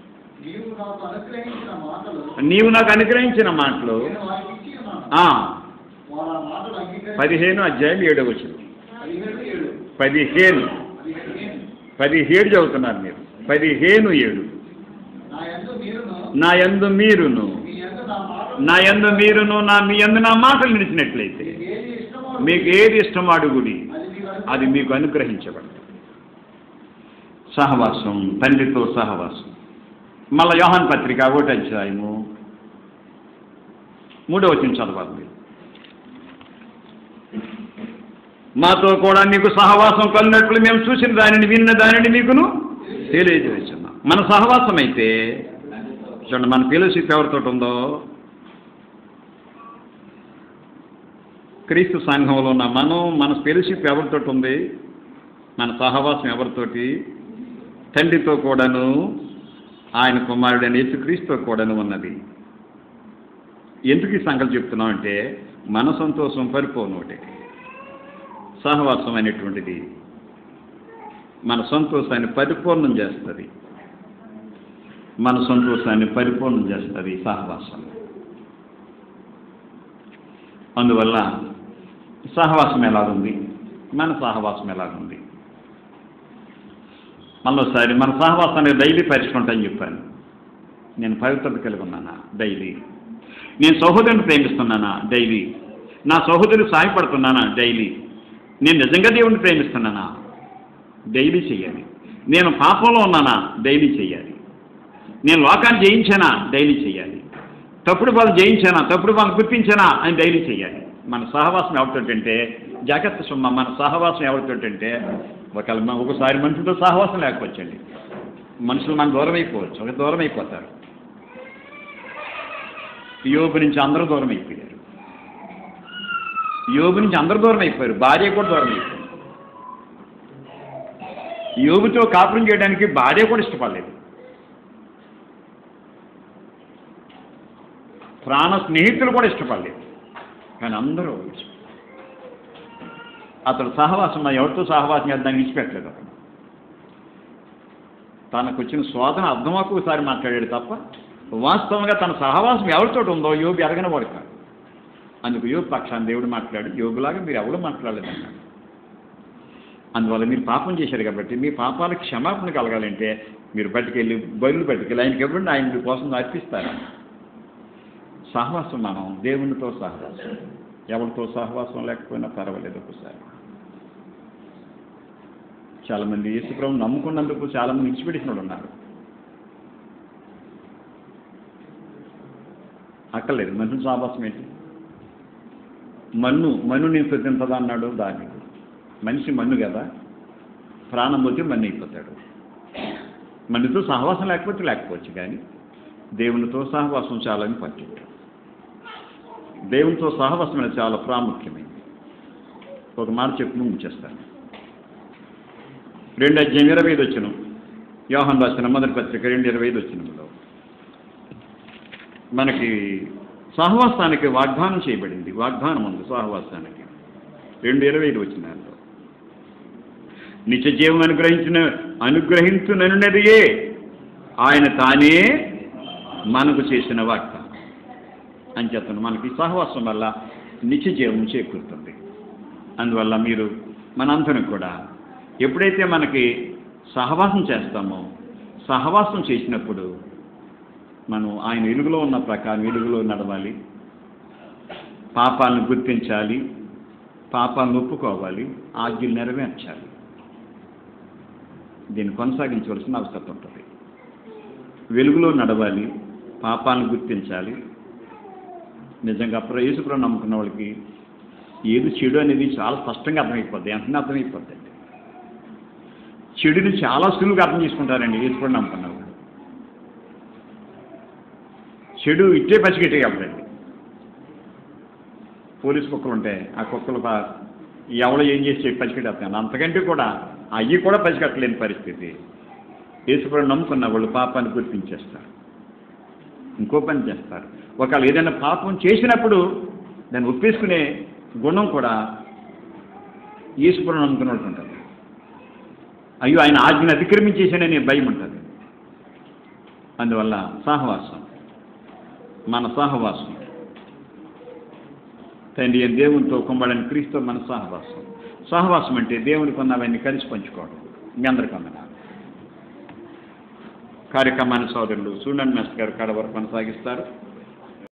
నీవు నాకు అనుగ్రహించిన మాటలు 15:7 17 చదువుతున్నారు మీరు. 15:7 నా యందు మీరును మీ యందు నా మాటలు నిలిచినట్లయితే మీకు ఏది ఇష్టమో అడుగుడి, అది మీకు అనుగ్రహించబడదు. సహవాసం, తండ్రితో సహవాసం. మళ్ళా యోహాను పత్రిక 1:3 చదవాలి. మాతో కూడా నీకు సహవాసం కలిగినట్లు మేము చూసిన దానిని విన్న దానిని మీకును తెలియజేస్తున్నాం. మన సహవాసం అయితే చూడండి, మన ఫెలోషిప్ ఎవరితో ఉందో, క్రీస్తు సంఘంలో ఉన్న మన ఫెలోషిప్ ఎవరితో ఉంది, మన సహవాసం ఎవరితోటి? తండ్రితో కూడాను ఆయన కుమారుడైన యేసుక్రీస్తుతో కూడాను ఉన్నది. ఎందుకు ఈ సంగతి చెప్తున్నాం అంటే, మన సంతోషం పరిపూర్ణోటే. సహవాసం అనేటువంటిది మన సంతోషాన్ని పరిపూర్ణం చేస్తుంది. మన సంతోషాన్ని పరిపూర్ణం చేస్తుంది సహవాసం. అందువల్ల సహవాసం ఎలాగుంది, మన సహవాసం ఎలాగుంది? మళ్ళీసారి మన సహవాసాన్ని డైలీ పరుచుకుంటాను చెప్పాను. నేను పవిత్రత కలిగి ఉన్నానా? డైలీ. నేను సహోదరుని ప్రేమిస్తున్నానా? డైలీ. నా సహోదరుడు సాయపడుతున్నానా? డైలీ. నేను నిజంగా దేవుడిని ప్రేమిస్తున్నానా? డైలీ చేయాలి. నేను పాపంలో ఉన్నానా? డైలీ చేయాలి. నేను లోకాన్ని జయించానా? డైలీ చేయాలి. తప్పుడు వాళ్ళు జయించానా, తప్పుడు వాళ్ళు గుర్తించానా అని డైలీ చేయాలి. మన సహవాసం ఎవరితోటంటే, జాగ్రత్త సుమ్మ, మన సహవాసం ఎవరితోటంటే, ఒకసారి మనుషులతో సహవాసం లేకపోవచ్చండి. మనుషులు మనకు దూరం అయిపోవచ్చు, ఒక దూరం అయిపోతారు. యోబు నుంచి అందరూ దూరం అయిపోయారు. యోబు నుంచి అందరూ దూరం అయిపోయారు. భార్య కూడా దూరం అయిపోయారు. యోబుతో కాపురం చేయడానికి భార్య కూడా ఇష్టపడలేదు. ప్రాణ స్నేహితులు కూడా ఇష్టపడలేదు. కానీ అందరూ అతడు సహవాసం, ఎవరితో సహవాసం చేద్దాన్ని విడిచిపెట్టలేదు. అతను తనకు వచ్చిన శోధన అర్థమాకు ఒకసారి మాట్లాడాడు తప్ప, వాస్తవంగా తన సహవాసం ఎవరితో ఉందో యోబు ఎరగని వాడు కాదు. అందుకు యోబు పక్షాన్ని దేవుడు మాట్లాడు, యోబులాగా మీరు ఎవరు మాట్లాడలేదన్నాడు. అందువల్ల మీరు పాపం చేశారు కాబట్టి మీ పాపాలకు క్షమాపణ కలగాలంటే మీరు పట్టుకెళ్ళి బయలు పట్టుకెళ్ళి ఆయనకి ఇవ్వండి, ఆయన మీ కోసం అర్పిస్తారు. సహవాసం మనం దేవునితో సహవాసం. ఎవరితో సహవాసం లేకపోయినా పర్వాలేదు. ఒకసారి చాలామంది యేసుప్రభువుని నమ్ముకున్నందుకు చాలామంది విడిచిపెట్టిన వాళ్ళు ఉన్నారు. అక్కర్లేదు. మనుషుల సహవాసం ఏంటి? మన్ను నేను తింటదా అన్నాడు దాన్ని. మనిషి మన్ను కదా, ప్రాణం పోతే మన్ను అయిపోతాడు. మన్నుతో సహవాసం లేకపోవచ్చు, కానీ దేవునితో సహవాసం చాలా ఇంపార్టెంట్. దేవునితో సహవాసం అనేది చాలా ప్రాముఖ్యమైనది. ఒక మాట చెప్పి ఉంచేస్తాను. 2:25 యోహాను రాసిన మొదటి పత్రిక 2:25 మనకి సహవాసానికి వాగ్దానం చేయబడింది. వాగ్దానం ఉంది సహవాసానికి. 2:25 నిత్య జీవం అనుగ్రహించుననున్నదియే ఆయన తానే మనకు చేసిన వాగ్దానం అని చెప్తాను. మనకి సహవాసం వల్ల నిత్య జీవం చేకూరుతుంది. అందువల్ల మీరు మనందరం కూడా ఎప్పుడైతే మనకి సహవాసం చేస్తామో, సహవాసం చేసినప్పుడు మనం ఆయన వెలుగులో ఉన్న ప్రకారం వెలుగులో నడవాలి, పాపాలను గుర్తించాలి, పాపాలను ఒప్పుకోవాలి, ఆజ్ఞలు నెరవేర్చాలి. దీన్ని కొనసాగించవలసిన అవసరం ఉంటుంది. వెలుగులో నడవాలి, పాపాలను గుర్తించాలి. నిజంగా యేసుప్రభువుని నమ్ముకున్న వాళ్ళకి ఏది చెడు అనేది చాలా స్పష్టంగా అర్థమైపోద్ది, వెంటనే అర్థమైపోద్ది. చెడుని చాలా సులువుగా అర్థం చేసుకుంటారండి యేసుప్రభువుని నమ్ముకున్న వాళ్ళు. చెడు ఇట్టే పసిగట్టే కాబట్టి పోలీసు కుక్కలు ఉంటాయి, ఆ కుక్కలు ఎవడో ఏం చేసి పసిగట్టేస్తాను. అంతకంటే కూడా అవి కూడా పసిగట్టలేని పరిస్థితి. యేసుప్రభువుని నమ్ముకున్న వాళ్ళు పాపాన్ని గుర్తించేస్తారు, ఇంకో పని చేస్తారు. ఒకవేళ ఏదైనా పాపం చేసినప్పుడు దాన్ని ఒప్పేసుకునే గుణం కూడా యేసుప్రభువుని నమ్ముకున్న వాళ్ళకి ఉంటుంది. అయ్యో ఆయన ఆజ్ఞను అతిక్రమించేసాననే భయం ఉంటుంది. అందువల్ల సహవాసం, మన సహవాసం తండ్రి దేవునితో కుమ్మడని క్రీస్తు మన సహవాసం. సహవాసం అంటే దేవునికి ఉన్నవన్నీ కలిసి పంచుకోవడం. మీ అందరికీ వందనాలు. కార్యక్రమాన్ని సోదరులు సూర్యన్ మాస్టర్ గారు కడ వరకు కొనసాగిస్తారు.